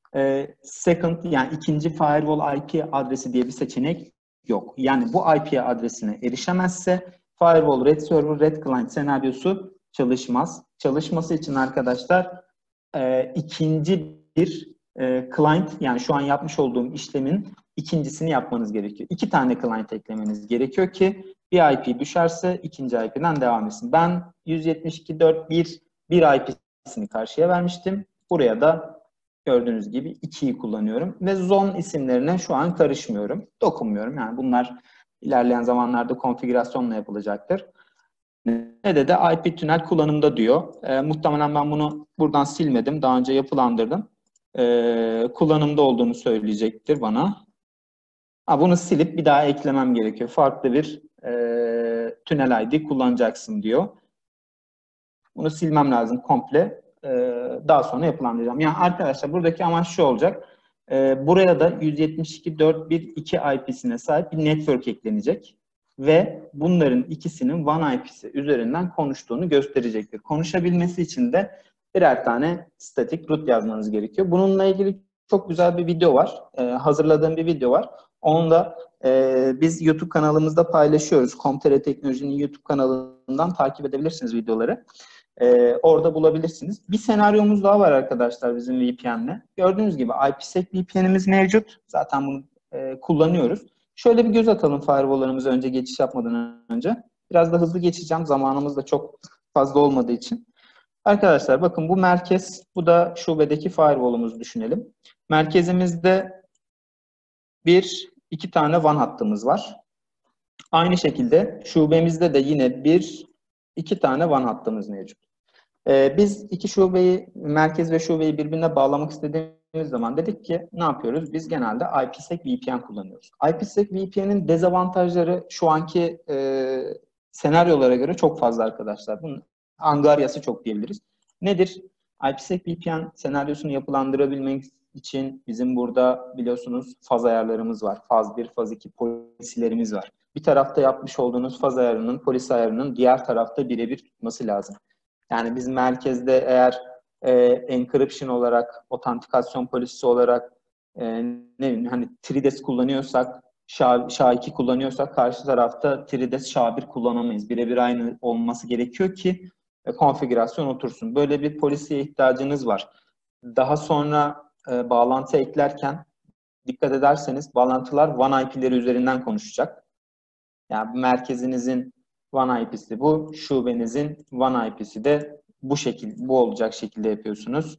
second yani ikinci firewall IP adresi diye bir seçenek yok. Yani bu IP adresine erişemezse firewall red server red client senaryosu çalışmaz. Çalışması için arkadaşlar ikinci bir client yani şu an yapmış olduğum işlemin ikincisini yapmanız gerekiyor. 2 tane client eklemeniz gerekiyor ki bir IP düşerse ikinci IP'den devam etsin. Ben 172.4.1 IP'sini karşıya vermiştim. Buraya da gördüğünüz gibi 2'yi kullanıyorum ve zone isimlerine şu an karışmıyorum. Dokunmuyorum. Yani bunlar ilerleyen zamanlarda konfigürasyonla yapılacaktır. Ne de IP tünel kullanımda diyor. Muhtemelen ben bunu buradan silmedim. Daha önce yapılandırdım. Kullanımda olduğunu söyleyecektir bana. Bunu silip bir daha eklemem gerekiyor. Farklı bir tünel ID kullanacaksın diyor. Bunu silmem lazım komple. Daha sonra yapılandıracağım. Yani arkadaşlar buradaki amaç şu olacak. Buraya da 172.4.1.2 IP'sine sahip bir network eklenecek. Ve bunların ikisinin WAN IP'si üzerinden konuştuğunu gösterecektir. Konuşabilmesi için de birer tane static root yazmanız gerekiyor. Bununla ilgili çok güzel bir video var. Hazırladığım bir video var. Onu da biz YouTube kanalımızda paylaşıyoruz. Komtere Teknoloji'nin YouTube kanalından takip edebilirsiniz videoları. Orada bulabilirsiniz. Bir senaryomuz daha var arkadaşlar bizim VPN'le. Gördüğünüz gibi IPsec VPN'imiz mevcut. Zaten bunu kullanıyoruz. Şöyle bir göz atalım firewall'larımıza önce geçiş yapmadan önce. Biraz da hızlı geçeceğim. Zamanımız da çok fazla olmadığı için. Arkadaşlar bakın bu merkez, bu da şubedeki firewall'umuzu düşünelim. Merkezimizde iki tane WAN hattımız var. Aynı şekilde şubemizde de yine iki tane WAN hattımız mevcut. Biz iki şubeyi, merkez ve şubeyi birbirine bağlamak istediğimiz zaman dedik ki ne yapıyoruz? Biz genelde IPsec VPN kullanıyoruz. IPsec VPN'in dezavantajları şu anki senaryolara göre çok fazla arkadaşlar. Bunun angaryası çok diyebiliriz. Nedir? IPsec VPN senaryosunu yapılandırabilmek için bizim burada biliyorsunuz faz ayarlarımız var. Faz 1, faz 2 polisilerimiz var. Bir tarafta yapmış olduğunuz faz ayarının, polis ayarının diğer tarafta birebir tutması lazım. Yani biz merkezde eğer encryption olarak, otantikasyon polisi olarak ne bileyim hani Trides kullanıyorsak, SHA-2 kullanıyorsak karşı tarafta Trides SHA-1 kullanamayız. Birebir aynı olması gerekiyor ki konfigürasyon otursun. Böyle bir polisiye ihtiyacınız var. Daha sonra bağlantı eklerken dikkat ederseniz bağlantılar WAN IP'leri üzerinden konuşacak. Yani merkezinizin WAN IP'si bu, şubenizin WAN IP'si de bu olacak şekilde yapıyorsunuz.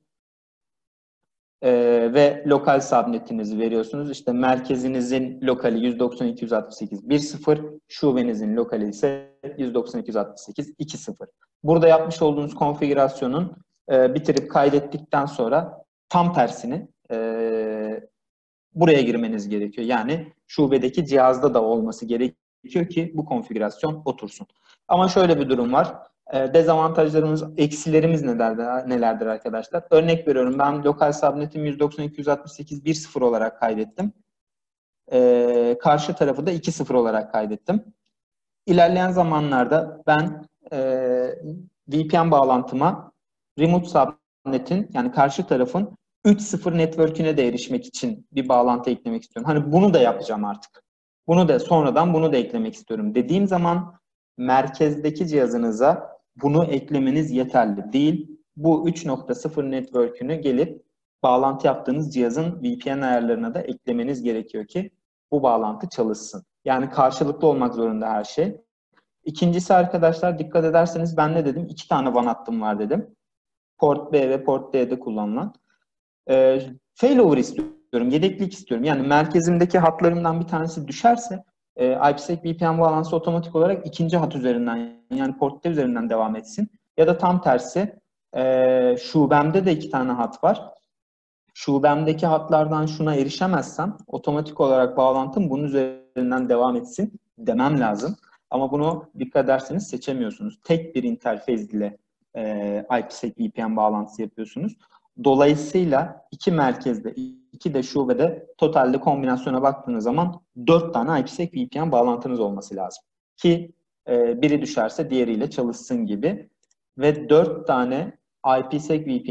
Ve lokal subnetinizi veriyorsunuz. İşte merkezinizin lokali 192.168.1.0, şubenizin lokali ise 192.168.2.0. Burada yapmış olduğunuz konfigürasyonun bitirip kaydettikten sonra tam tersini buraya girmeniz gerekiyor. Yani şubedeki cihazda da olması gerekiyor ki bu konfigürasyon otursun. Ama şöyle bir durum var. Dezavantajlarımız, eksilerimiz nelerdir arkadaşlar? Örnek veriyorum, ben lokal subnetimi 192.168.1.0 olarak kaydettim. Karşı tarafı da 2.0 olarak kaydettim. İlerleyen zamanlarda ben VPN bağlantıma remote subnet'in yani karşı tarafın 3.0 network'üne de erişmek için bir bağlantı eklemek istiyorum. Hani bunu da yapacağım artık. Bunu da sonradan bunu da eklemek istiyorum dediğim zaman merkezdeki cihazınıza bunu eklemeniz yeterli değil. Bu 3.0 network'ünü gelip bağlantı yaptığınız cihazın VPN ayarlarına da eklemeniz gerekiyor ki bu bağlantı çalışsın. Yani karşılıklı olmak zorunda her şey. İkincisi arkadaşlar dikkat ederseniz ben ne dedim? 2 tane WAN hattım var dedim. Port B ve Port D'de kullanılan. Failover istiyorum, yedeklik istiyorum. Yani merkezimdeki hatlarımdan bir tanesi düşerse IPsec VPN bağlantısı otomatik olarak ikinci hat üzerinden yani Port D üzerinden devam etsin. Ya da tam tersi şubemde de 2 tane hat var. Şubemdeki hatlardan şuna erişemezsem otomatik olarak bağlantım bunun üzerinden devam etsin demem lazım. Ama bunu dikkat ederseniz seçemiyorsunuz. Tek bir interfez ile IPsec VPN bağlantısı yapıyorsunuz. Dolayısıyla 2 merkezde, 2 de şubede totalde kombinasyona baktığınız zaman 4 tane IPsec VPN bağlantınız olması lazım. Ki biri düşerse diğeriyle çalışsın gibi. Ve 4 tane IPsec VPN'i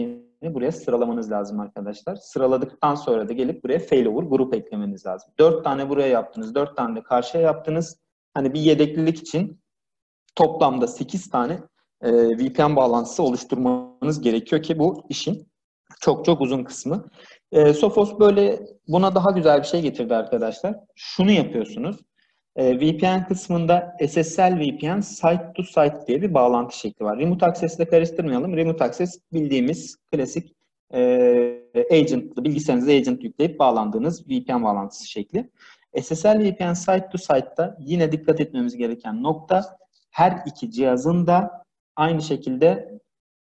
buraya sıralamanız lazım arkadaşlar. Sıraladıktan sonra da gelip buraya failover grup eklemeniz lazım. 4 tane buraya yaptınız, 4 tane de karşıya yaptınız. Hani bir yedeklilik için toplamda 8 tane VPN bağlantısı oluşturmanız gerekiyor ki bu işin çok çok uzun kısmı. Sophos böyle buna daha güzel bir şey getirdi arkadaşlar. Şunu yapıyorsunuz. VPN kısmında SSL VPN site to site diye bir bağlantı şekli var. Remote Access ile karıştırmayalım. Remote Access bildiğimiz klasik agent, bilgisayarınıza agent yükleyip bağlandığınız VPN bağlantısı şekli. SSL VPN site to site'da yine dikkat etmemiz gereken nokta her iki cihazın da aynı şekilde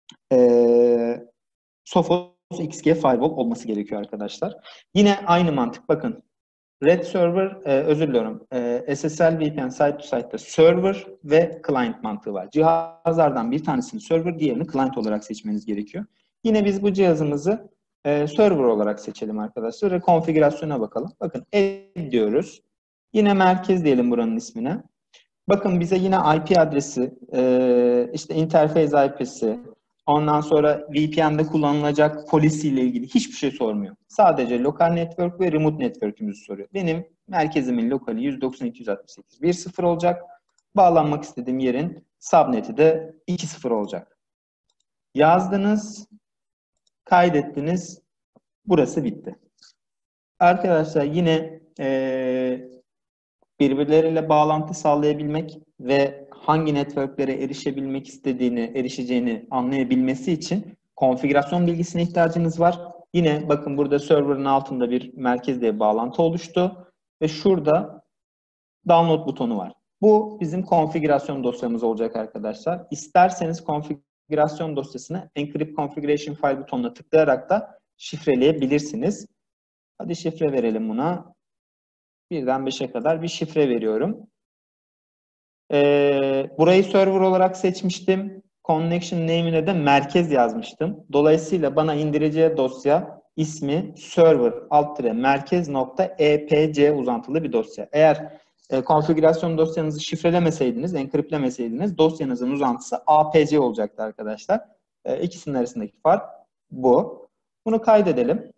Sophos XG Firewall olması gerekiyor arkadaşlar. Yine aynı mantık bakın. Red Server, özür diliyorum, SSL VPN site to site'da server ve client mantığı var. Cihazlardan bir tanesini server, diğerini client olarak seçmeniz gerekiyor. Yine biz bu cihazımızı server olarak seçelim arkadaşlar ve konfigürasyona bakalım. Bakın add diyoruz. Yine merkez diyelim buranın ismine. Bakın bize yine IP adresi, işte interface IP'si, ondan sonra VPN'de kullanılacak policy ile ilgili hiçbir şey sormuyor. Sadece lokal network ve remote network'ümüzü soruyor. Benim merkezimin lokali 192.168.1.0 olacak. Bağlanmak istediğim yerin subnet'i de 2.0 olacak. Yazdınız, kaydettiniz. Burası bitti. Arkadaşlar yine birbirleriyle bağlantı sağlayabilmek ve hangi networklere erişeceğini anlayabilmesi için konfigürasyon bilgisine ihtiyacınız var. Yine bakın burada server'ın altında bir merkez diye bağlantı oluştu ve şurada download butonu var. Bu bizim konfigürasyon dosyamız olacak arkadaşlar. İsterseniz konfigürasyon dosyasını Encrypt Configuration File butonuna tıklayarak da şifreleyebilirsiniz. Hadi şifre verelim buna. 1'den 5'e kadar bir şifre veriyorum. Burayı server olarak seçmiştim. Connection name'ine de merkez yazmıştım. Dolayısıyla bana indireceği dosya ismi server-merkez.epc uzantılı bir dosya. Eğer konfigürasyon dosyanızı şifrelemeseydiniz, enkriptlemeseydiniz dosyanızın uzantısı apc olacaktı arkadaşlar. İkisinin arasındaki fark bu. Bunu kaydedelim.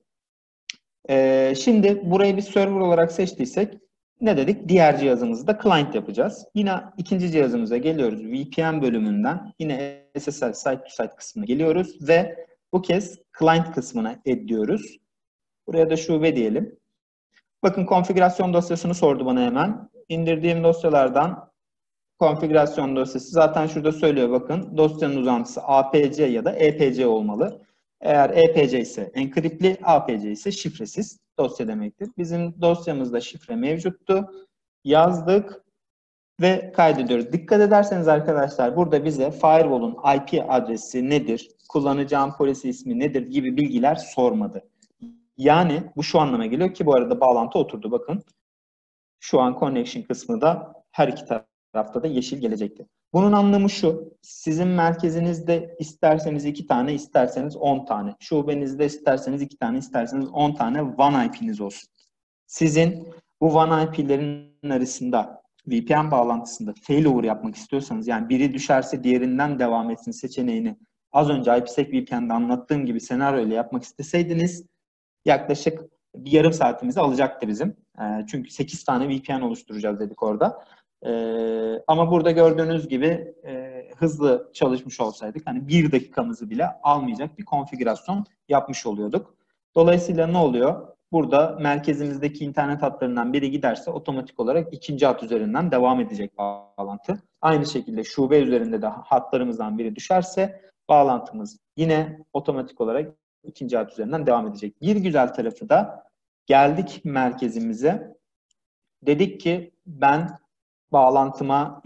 Şimdi burayı bir server olarak seçtiysek ne dedik? Diğer cihazımızı da client yapacağız. Yine ikinci cihazımıza geliyoruz. VPN bölümünden yine SSL site to site kısmına geliyoruz ve bu kez client kısmına ediyoruz. Buraya da şube diyelim. Bakın konfigürasyon dosyasını sordu bana hemen. İndirdiğim dosyalardan konfigürasyon dosyası zaten şurada söylüyor bakın. Dosyanın uzantısı APC ya da EPC olmalı. Eğer EPC ise enkriptli, APC ise şifresiz dosya demektir. Bizim dosyamızda şifre mevcuttu. Yazdık ve kaydediyoruz. Dikkat ederseniz arkadaşlar burada bize firewall'un IP adresi nedir, kullanacağım policy ismi nedir gibi bilgiler sormadı. Yani bu şu anlama geliyor ki bu arada bağlantı oturdu bakın. Şu an connection kısmı da her iki tarafta da yeşil gelecektir. Bunun anlamı şu, sizin merkezinizde isterseniz 2 tane, isterseniz 10 tane, şubenizde isterseniz 2 tane, isterseniz 10 tane WAN IP'niz olsun. Sizin bu WAN IP'lerin arasında VPN bağlantısında failover yapmak istiyorsanız, yani biri düşerse diğerinden devam etsin seçeneğini az önce IPsec VPN'de anlattığım gibi senaryoyla yapmak isteseydiniz yaklaşık bir yarım saatimizi alacaktı bizim. Çünkü 8 tane VPN oluşturacağız dedik orada. Ama burada gördüğünüz gibi hızlı çalışmış olsaydık hani 1 dakikamızı bile almayacak bir konfigürasyon yapmış oluyorduk. Dolayısıyla ne oluyor? Burada merkezimizdeki internet hatlarından biri giderse otomatik olarak ikinci hat üzerinden devam edecek bağlantı. Aynı şekilde şube üzerinde de hatlarımızdan biri düşerse bağlantımız yine otomatik olarak ikinci hat üzerinden devam edecek. Bir güzel tarafı da geldik merkezimize. Dedik ki ben bağlantıma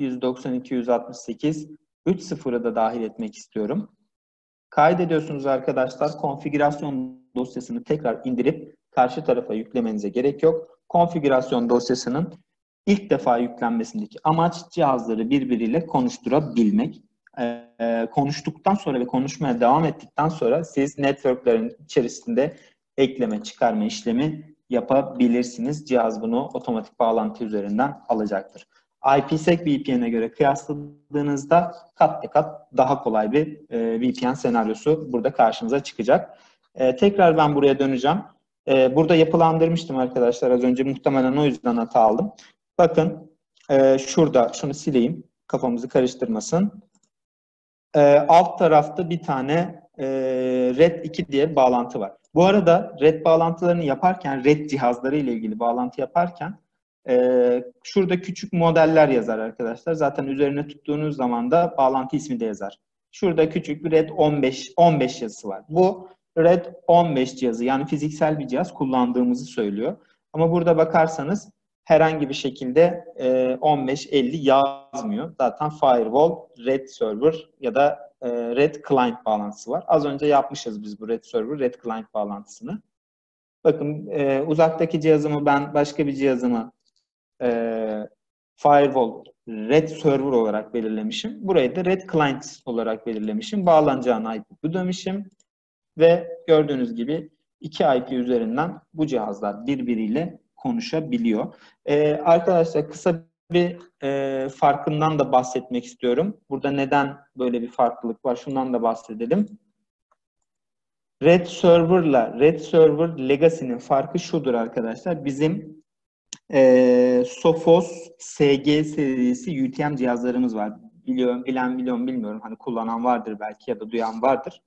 192.168.3.0'ı da dahil etmek istiyorum. Kaydediyorsunuz arkadaşlar. Konfigürasyon dosyasını tekrar indirip karşı tarafa yüklemenize gerek yok. Konfigürasyon dosyasının ilk defa yüklenmesindeki amaç cihazları birbiriyle konuşturabilmek. Konuştuktan sonra ve konuşmaya devam ettikten sonra siz networklerin içerisinde ekleme, çıkarma işlemi yapabilirsiniz. Cihaz bunu otomatik bağlantı üzerinden alacaktır. IPsec VPN'e göre kıyasladığınızda kat be kat daha kolay bir VPN senaryosu burada karşımıza çıkacak. Tekrar ben buraya döneceğim. Burada yapılandırmıştım arkadaşlar. Az önce muhtemelen o yüzden hata aldım. Bakın şurada şunu sileyim. Kafamızı karıştırmasın. Alt tarafta bir tane RED 2 diye bir bağlantı var. Bu arada RED bağlantılarını yaparken, RED cihazları ile ilgili bağlantı yaparken şurada küçük modeller yazar arkadaşlar. Zaten üzerine tuttuğunuz zaman da bağlantı ismi de yazar. Şurada küçük bir RED 15 yazısı var. Bu RED 15 cihazı, yani fiziksel bir cihaz kullandığımızı söylüyor. Ama burada bakarsanız herhangi bir şekilde 15-50 yazmıyor. Zaten firewall, RED server ya da RED client bağlantısı var. Az önce yapmışız biz bu RED server, RED client bağlantısını. Bakın uzaktaki cihazımı ben başka bir cihazımı firewall, RED server olarak belirlemişim. Burayı da RED client olarak belirlemişim. Bağlanacağını IP bu demişim. Ve gördüğünüz gibi 2 IP üzerinden bu cihazlar birbiriyle konuşabiliyor. Arkadaşlar kısa bir farkından da bahsetmek istiyorum. Burada neden böyle bir farklılık var? Şundan da bahsedelim. RED Server'la RED Server Legacy'nin farkı şudur arkadaşlar. Bizim Sophos SG serisi UTM cihazlarımız var. Bilen bilmiyorum. Hani kullanan vardır belki ya da duyan vardır.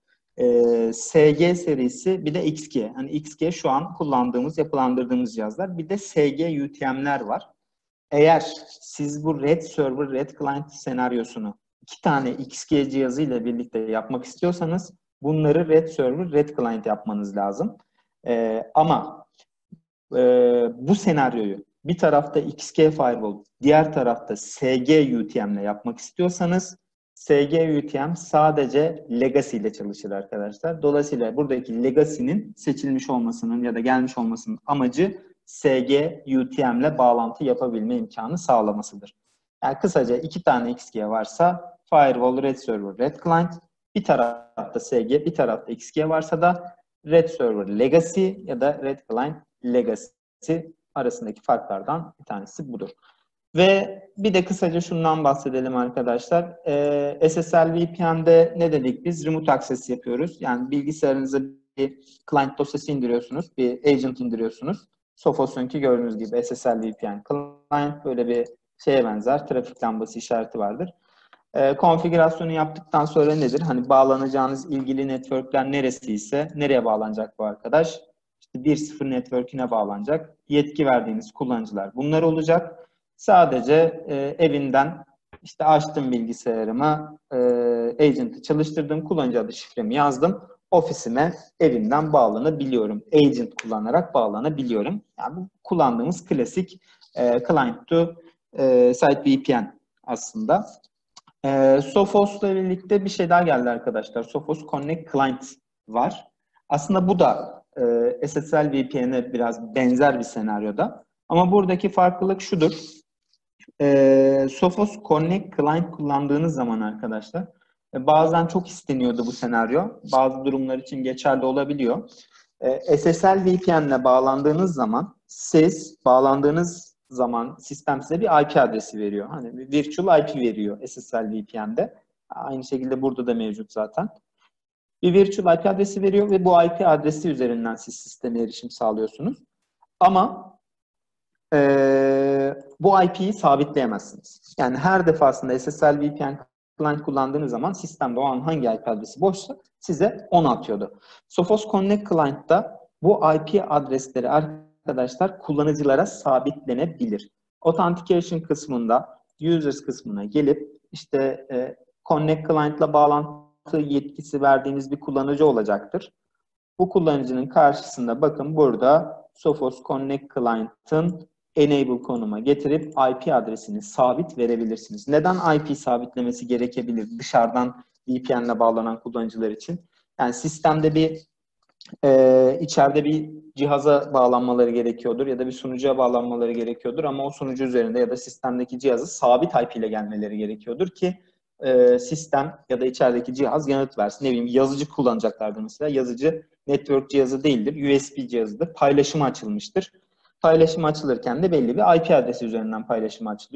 SG serisi bir de XG. Hani XG şu an kullandığımız, yapılandırdığımız cihazlar. Bir de SG UTM'ler var. Eğer siz bu RED Server, RED Client senaryosunu 2 tane XG cihazıyla birlikte yapmak istiyorsanız bunları RED Server, RED Client yapmanız lazım. Ama bu senaryoyu bir tarafta XG Firewall, diğer tarafta SG UTM ile yapmak istiyorsanız SG UTM sadece Legacy ile çalışır arkadaşlar. Dolayısıyla buradaki Legacy'nin seçilmiş olmasının ya da gelmiş olmasının amacı SG UTM ile bağlantı yapabilme imkanı sağlamasıdır. Yani kısaca 2 tane XG varsa Firewall, Red Server, Red Client, bir tarafta SG, bir tarafta XG varsa da Red Server Legacy ya da Red Client Legacy arasındaki farklardan bir tanesi budur. Ve bir de kısaca şundan bahsedelim arkadaşlar. SSL VPN'de ne dedik biz? Remote access yapıyoruz. Yani bilgisayarınıza bir client dosyası indiriyorsunuz, bir agent indiriyorsunuz. Sophos'unki gördüğünüz gibi SSL VPN client böyle bir şeye benzer. Trafik lambası işareti vardır. Konfigürasyonu yaptıktan sonra nedir? Hani bağlanacağınız ilgili networkler neresiyse, nereye bağlanacak bu arkadaş? İşte 1.0 network'ine bağlanacak. Yetki verdiğiniz kullanıcılar bunlar olacak. Sadece evinden işte açtım bilgisayarımı, agent'ı çalıştırdım, kullanıcı adı şifremi yazdım. Ofisime evimden bağlanabiliyorum. Agent kullanarak bağlanabiliyorum. Yani bu kullandığımız klasik client to site VPN aslında. Sophos'la birlikte bir şey daha geldi arkadaşlar. Sophos Connect Client var. Aslında bu da SSL VPN'e biraz benzer bir senaryoda. Ama buradaki farklılık şudur. Sophos Connect Client kullandığınız zaman arkadaşlar bazen çok isteniyordu bu senaryo. Bazı durumlar için geçerli olabiliyor. SSL VPN'le bağlandığınız zaman sistem size bir IP adresi veriyor. Hani bir virtual IP veriyor SSL VPN'de. Aynı şekilde burada da mevcut zaten. Bir virtual IP adresi veriyor ve bu IP adresi üzerinden siz sisteme erişim sağlıyorsunuz. Ama bu IP'yi sabitleyemezsiniz. Yani her defasında SSL VPN client kullandığınız zaman sistemde o an hangi IP adresi boşsa size onu atıyordu. Sophos Connect Client'ta bu IP adresleri arkadaşlar kullanıcılara sabitlenebilir. Authentication kısmında users kısmına gelip işte Connect Client'la bağlantı yetkisi verdiğiniz bir kullanıcı olacaktır. Bu kullanıcının karşısında bakın burada Sophos Connect Client'ın enable konuma getirip IP adresini sabit verebilirsiniz. Neden IP sabitlemesi gerekebilir dışarıdan VPN'le bağlanan kullanıcılar için? Yani sistemde bir içeride bir cihaza bağlanmaları gerekiyordur ya da bir sunucuya bağlanmaları gerekiyordur ama o sunucu üzerinde ya da sistemdeki cihazı sabit IP ile gelmeleri gerekiyordur ki sistem ya da içerideki cihaz yanıt versin. Ne bileyim yazıcı kullanacaklardır mesela. Yazıcı network cihazı değildir. USB cihazıdır. Paylaşıma açılmıştır. Paylaşım açılırken de belli bir IP adresi üzerinden paylaşım açılıyor.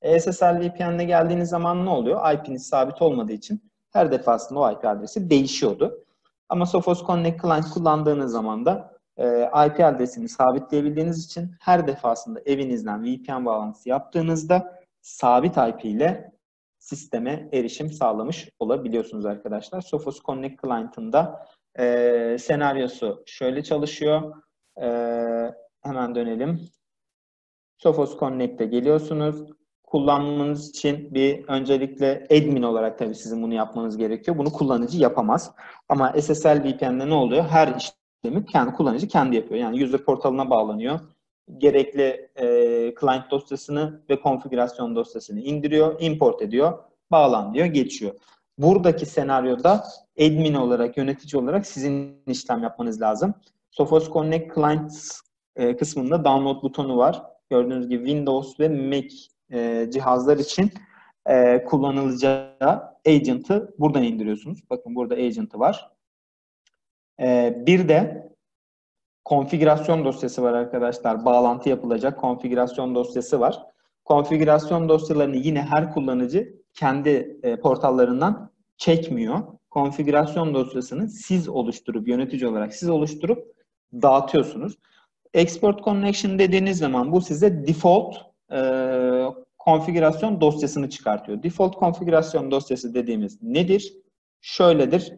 SSL VPN'le geldiğiniz zaman ne oluyor? IP'niz sabit olmadığı için her defasında o IP adresi değişiyordu. Ama Sophos Connect Client kullandığınız zaman da IP adresini sabitleyebildiğiniz için her defasında evinizden VPN bağlantısı yaptığınızda sabit IP ile sisteme erişim sağlamış olabiliyorsunuz arkadaşlar. Sophos Connect Client'ın da senaryosu şöyle çalışıyor. Hemen dönelim. Sophos Connect'e geliyorsunuz. Kullanmanız için bir öncelikle admin olarak tabii sizin bunu yapmanız gerekiyor. Bunu kullanıcı yapamaz. Ama SSL VPN'de ne oluyor? Her işlemi kullanıcı kendi yapıyor. Yani user portalına bağlanıyor. Gerekli client dosyasını ve konfigürasyon dosyasını indiriyor, import ediyor, bağlan diyor, geçiyor. Buradaki senaryoda admin olarak, yönetici olarak sizin işlem yapmanız lazım. Sophos Connect Client kısmında download butonu var. Gördüğünüz gibi Windows ve Mac cihazlar için kullanılacağı agent'ı buradan indiriyorsunuz. Bakın burada agent'ı var. Bir de konfigürasyon dosyası var arkadaşlar. Bağlantı yapılacak konfigürasyon dosyası var. Konfigürasyon dosyalarını yine her kullanıcı kendi portallarından çekmiyor. Konfigürasyon dosyasını siz oluşturup, yönetici olarak siz oluşturup dağıtıyorsunuz. Export Connection dediğiniz zaman bu size default konfigürasyon dosyasını çıkartıyor. Default konfigürasyon dosyası dediğimiz nedir? Şöyledir.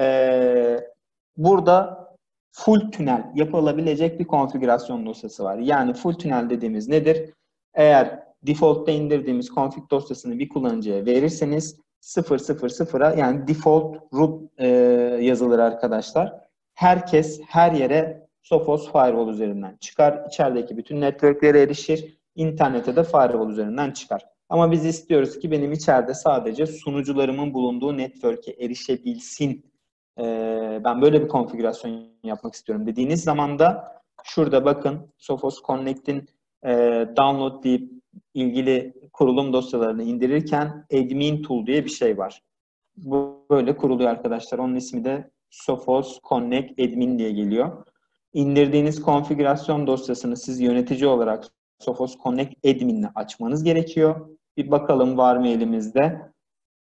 Burada full tünel yapılabilecek bir konfigürasyon dosyası var. Yani full tünel dediğimiz nedir? Eğer default'ta indirdiğimiz config dosyasını bir kullanıcıya verirseniz 0.0.0'a yani default root yazılır arkadaşlar. Herkes her yere Sophos Firewall üzerinden çıkar. İçerideki bütün networklere erişir. İnternete de Firewall üzerinden çıkar. Ama biz istiyoruz ki benim içeride sadece sunucularımın bulunduğu network'e erişebilsin. Ben böyle bir konfigürasyon yapmak istiyorum dediğiniz zaman da şurada bakın Sophos Connect'in download deyip ilgili kurulum dosyalarını indirirken admin tool diye bir şey var. Bu böyle kuruluyor arkadaşlar. Onun ismi de Sophos Connect admin diye geliyor. İndirdiğiniz konfigürasyon dosyasını siz yönetici olarak Sophos Connect admin'le açmanız gerekiyor. Bir bakalım var mı elimizde.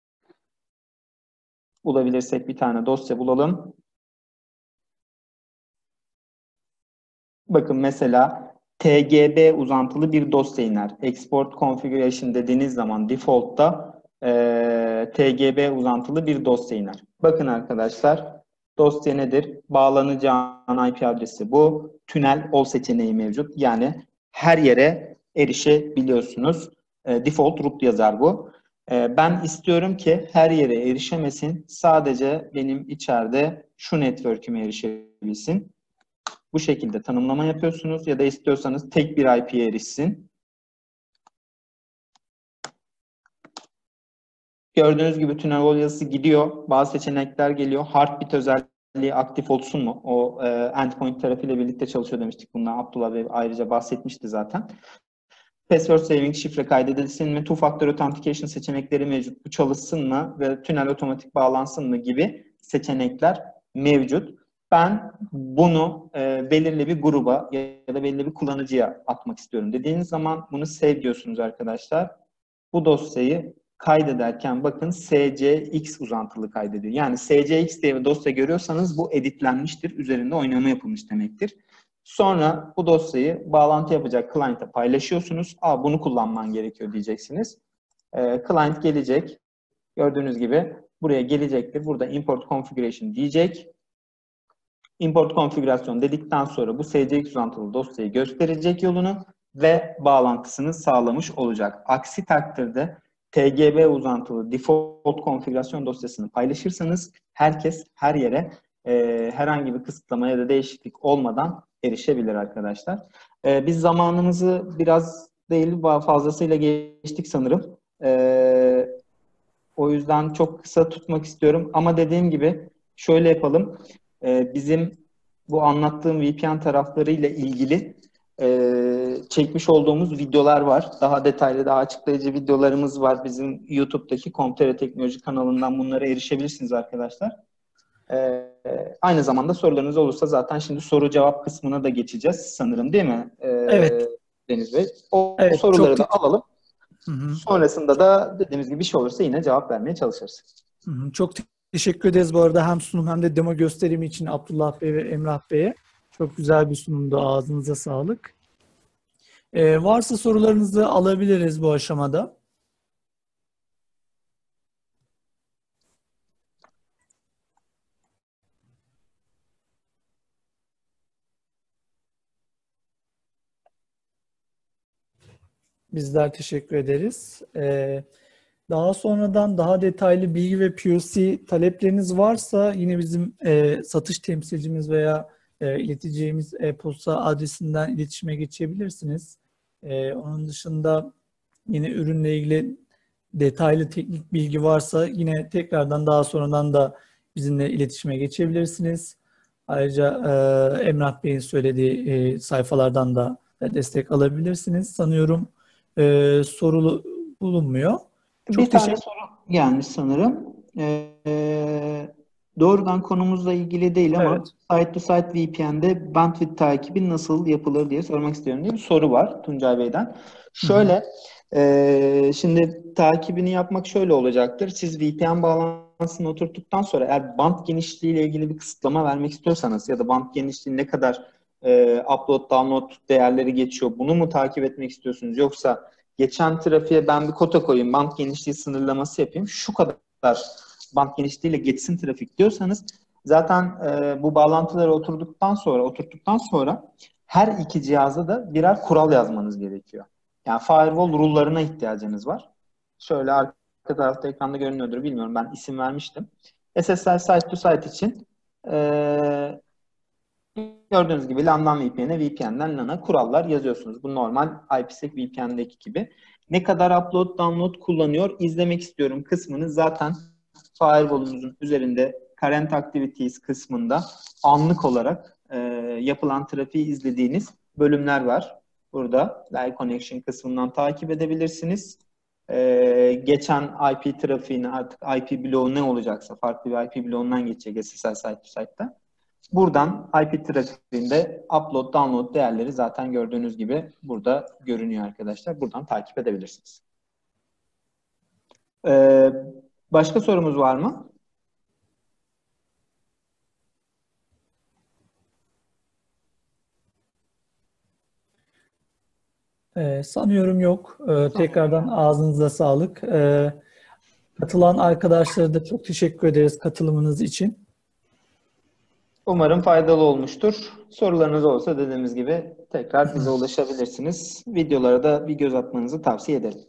Bulabilirsek bir tane dosya bulalım. Bakın mesela TGB uzantılı bir dosya iner. Export Configuration dediğiniz zaman default'ta TGB uzantılı bir dosya iner. Bakın arkadaşlar dosya nedir? Bağlanacağın IP adresi bu. Tünel all seçeneği mevcut. Yani her yere erişebiliyorsunuz. Default root yazar bu. Ben istiyorum ki her yere erişemesin. Sadece benim içeride şu network'üme erişebilsin. Bu şekilde tanımlama yapıyorsunuz ya da istiyorsanız tek bir IP'ye erişsin. Gördüğünüz gibi tünel all yazısı gidiyor. Bazı seçenekler geliyor. Heartbeat özelliği aktif olsun mu? O endpoint tarafıyla birlikte çalışıyor demiştik. Bundan Abdullah Bey ayrıca bahsetmişti zaten. Password saving, şifre kaydedilsin mi? Two-factor authentication seçenekleri mevcut. Bu çalışsın mı? Ve tünel otomatik bağlansın mı gibi seçenekler mevcut. Ben bunu belirli bir gruba ya da belirli bir kullanıcıya atmak istiyorum dediğiniz zaman bunu save diyorsunuz arkadaşlar. Bu dosyayı kaydederken bakın SCX uzantılı kaydediyor. Yani SCX diye bir dosya görüyorsanız bu editlenmiştir. Üzerinde oynama yapılmış demektir. Sonra bu dosyayı bağlantı yapacak client'a paylaşıyorsunuz. Bunu kullanman gerekiyor diyeceksiniz. Client gelecek. Gördüğünüz gibi buraya gelecektir. Burada import configuration diyecek. Import konfigürasyon dedikten sonra bu SCX uzantılı dosyayı gösterecek yolunu ve bağlantısını sağlamış olacak. Aksi takdirde TGB uzantılı default konfigürasyon dosyasını paylaşırsanız herkes her yere herhangi bir kısıtlama ya da değişiklik olmadan erişebilir arkadaşlar. Biz zamanımızı biraz değil fazlasıyla geçtik sanırım. O yüzden çok kısa tutmak istiyorum. Ama dediğim gibi şöyle yapalım. Bizim bu anlattığım VPN taraflarıyla ilgili çekmiş olduğumuz videolar var. Daha detaylı, daha açıklayıcı videolarımız var. Bizim YouTube'daki Komtere Teknoloji kanalından bunlara erişebilirsiniz arkadaşlar. Aynı zamanda sorularınız olursa zaten şimdi soru cevap kısmına da geçeceğiz sanırım değil mi Evet. Deniz Bey? O Evet, soruları çok da alalım. Hı hı. Sonrasında da dediğimiz gibi bir şey olursa yine cevap vermeye çalışırız. Hı hı. Çok teşekkür ederiz bu arada hem sunum hem de demo gösterimi için Abdullah Bey ve Emrah Bey'e. Çok güzel bir sunumdu. Ağzınıza sağlık. Varsa sorularınızı alabiliriz bu aşamada. Bizler teşekkür ederiz. Daha sonradan daha detaylı bilgi ve POC talepleriniz varsa yine bizim satış temsilcimiz veya ileteceğimiz e-posta adresinden iletişime geçebilirsiniz. Onun dışında yine ürünle ilgili detaylı teknik bilgi varsa yine tekrardan daha sonradan da bizimle iletişime geçebilirsiniz. Ayrıca Emrah Bey'in söylediği sayfalardan da destek alabilirsiniz. Sanıyorum sorulu bulunmuyor. Bir Çok tane teşekkür soru gelmiş sanırım. Doğrudan konumuzla ilgili değil ama Evet. Site-to-Site VPN'de bandwidth takibi nasıl yapılır diye sormak istiyorum diye bir soru var Tuncay Bey'den. Hı hı. Şöyle, şimdi takibini yapmak şöyle olacaktır. Siz VPN bağlantısını oturttuktan sonra eğer band genişliği ile ilgili bir kısıtlama vermek istiyorsanız ya da band genişliği ne kadar upload, download değerleri geçiyor, bunu mu takip etmek istiyorsunuz? Yoksa geçen trafiğe ben bir kota koyayım, band genişliği sınırlaması yapayım, şu kadar band genişliğiyle geçsin trafik diyorsanız zaten bu bağlantıları oturttuktan sonra her iki cihaza da birer kural yazmanız gerekiyor. Yani firewall rule'larına ihtiyacınız var. Şöyle arka tarafta ekranda görünüyordur bilmiyorum. Ben isim vermiştim. SSL site to site için gördüğünüz gibi LAN'dan VPN'e, VPN'den LAN'a kurallar yazıyorsunuz. Bu normal IPsec VPN'deki gibi. Ne kadar upload, download kullanıyor, izlemek istiyorum kısmını zaten firewall'unuzun üzerinde current activities kısmında anlık olarak yapılan trafiği izlediğiniz bölümler var. Burada live connection kısmından takip edebilirsiniz. Geçen IP trafiğini artık IP bloğu ne olacaksa farklı bir IP bloğundan geçecek SSL site to site'da. Buradan IP trafiğinde upload, download değerleri zaten gördüğünüz gibi burada görünüyor arkadaşlar. Buradan takip edebilirsiniz. Ee, Başka sorumuz var mı? Sanıyorum yok. Tekrardan ağzınıza sağlık. Katılan arkadaşlara da çok teşekkür ederiz katılımınız için. Umarım faydalı olmuştur. Sorularınız olsa dediğimiz gibi tekrar bize ulaşabilirsiniz. Videolara da bir göz atmanızı tavsiye ederim.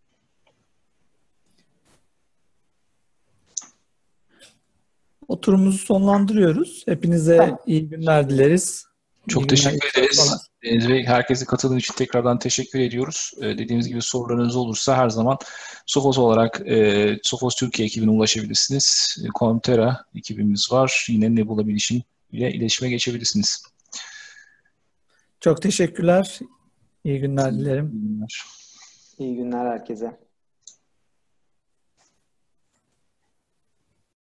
Oturumumuzu sonlandırıyoruz. Hepinize Tamam. iyi günler dileriz. Çok İyi günler, iyi teşekkür ederiz. çalışmalar. Deniz Bey, herkese katıldığınız için tekrardan teşekkür ediyoruz. Dediğimiz gibi sorularınız olursa her zaman Sophos olarak Sophos Türkiye ekibine ulaşabilirsiniz. Comtera ekibimiz var. Yine Nebula Bilişim ile iletişime geçebilirsiniz. Çok teşekkürler. İyi günler dilerim. İyi günler. İyi günler herkese.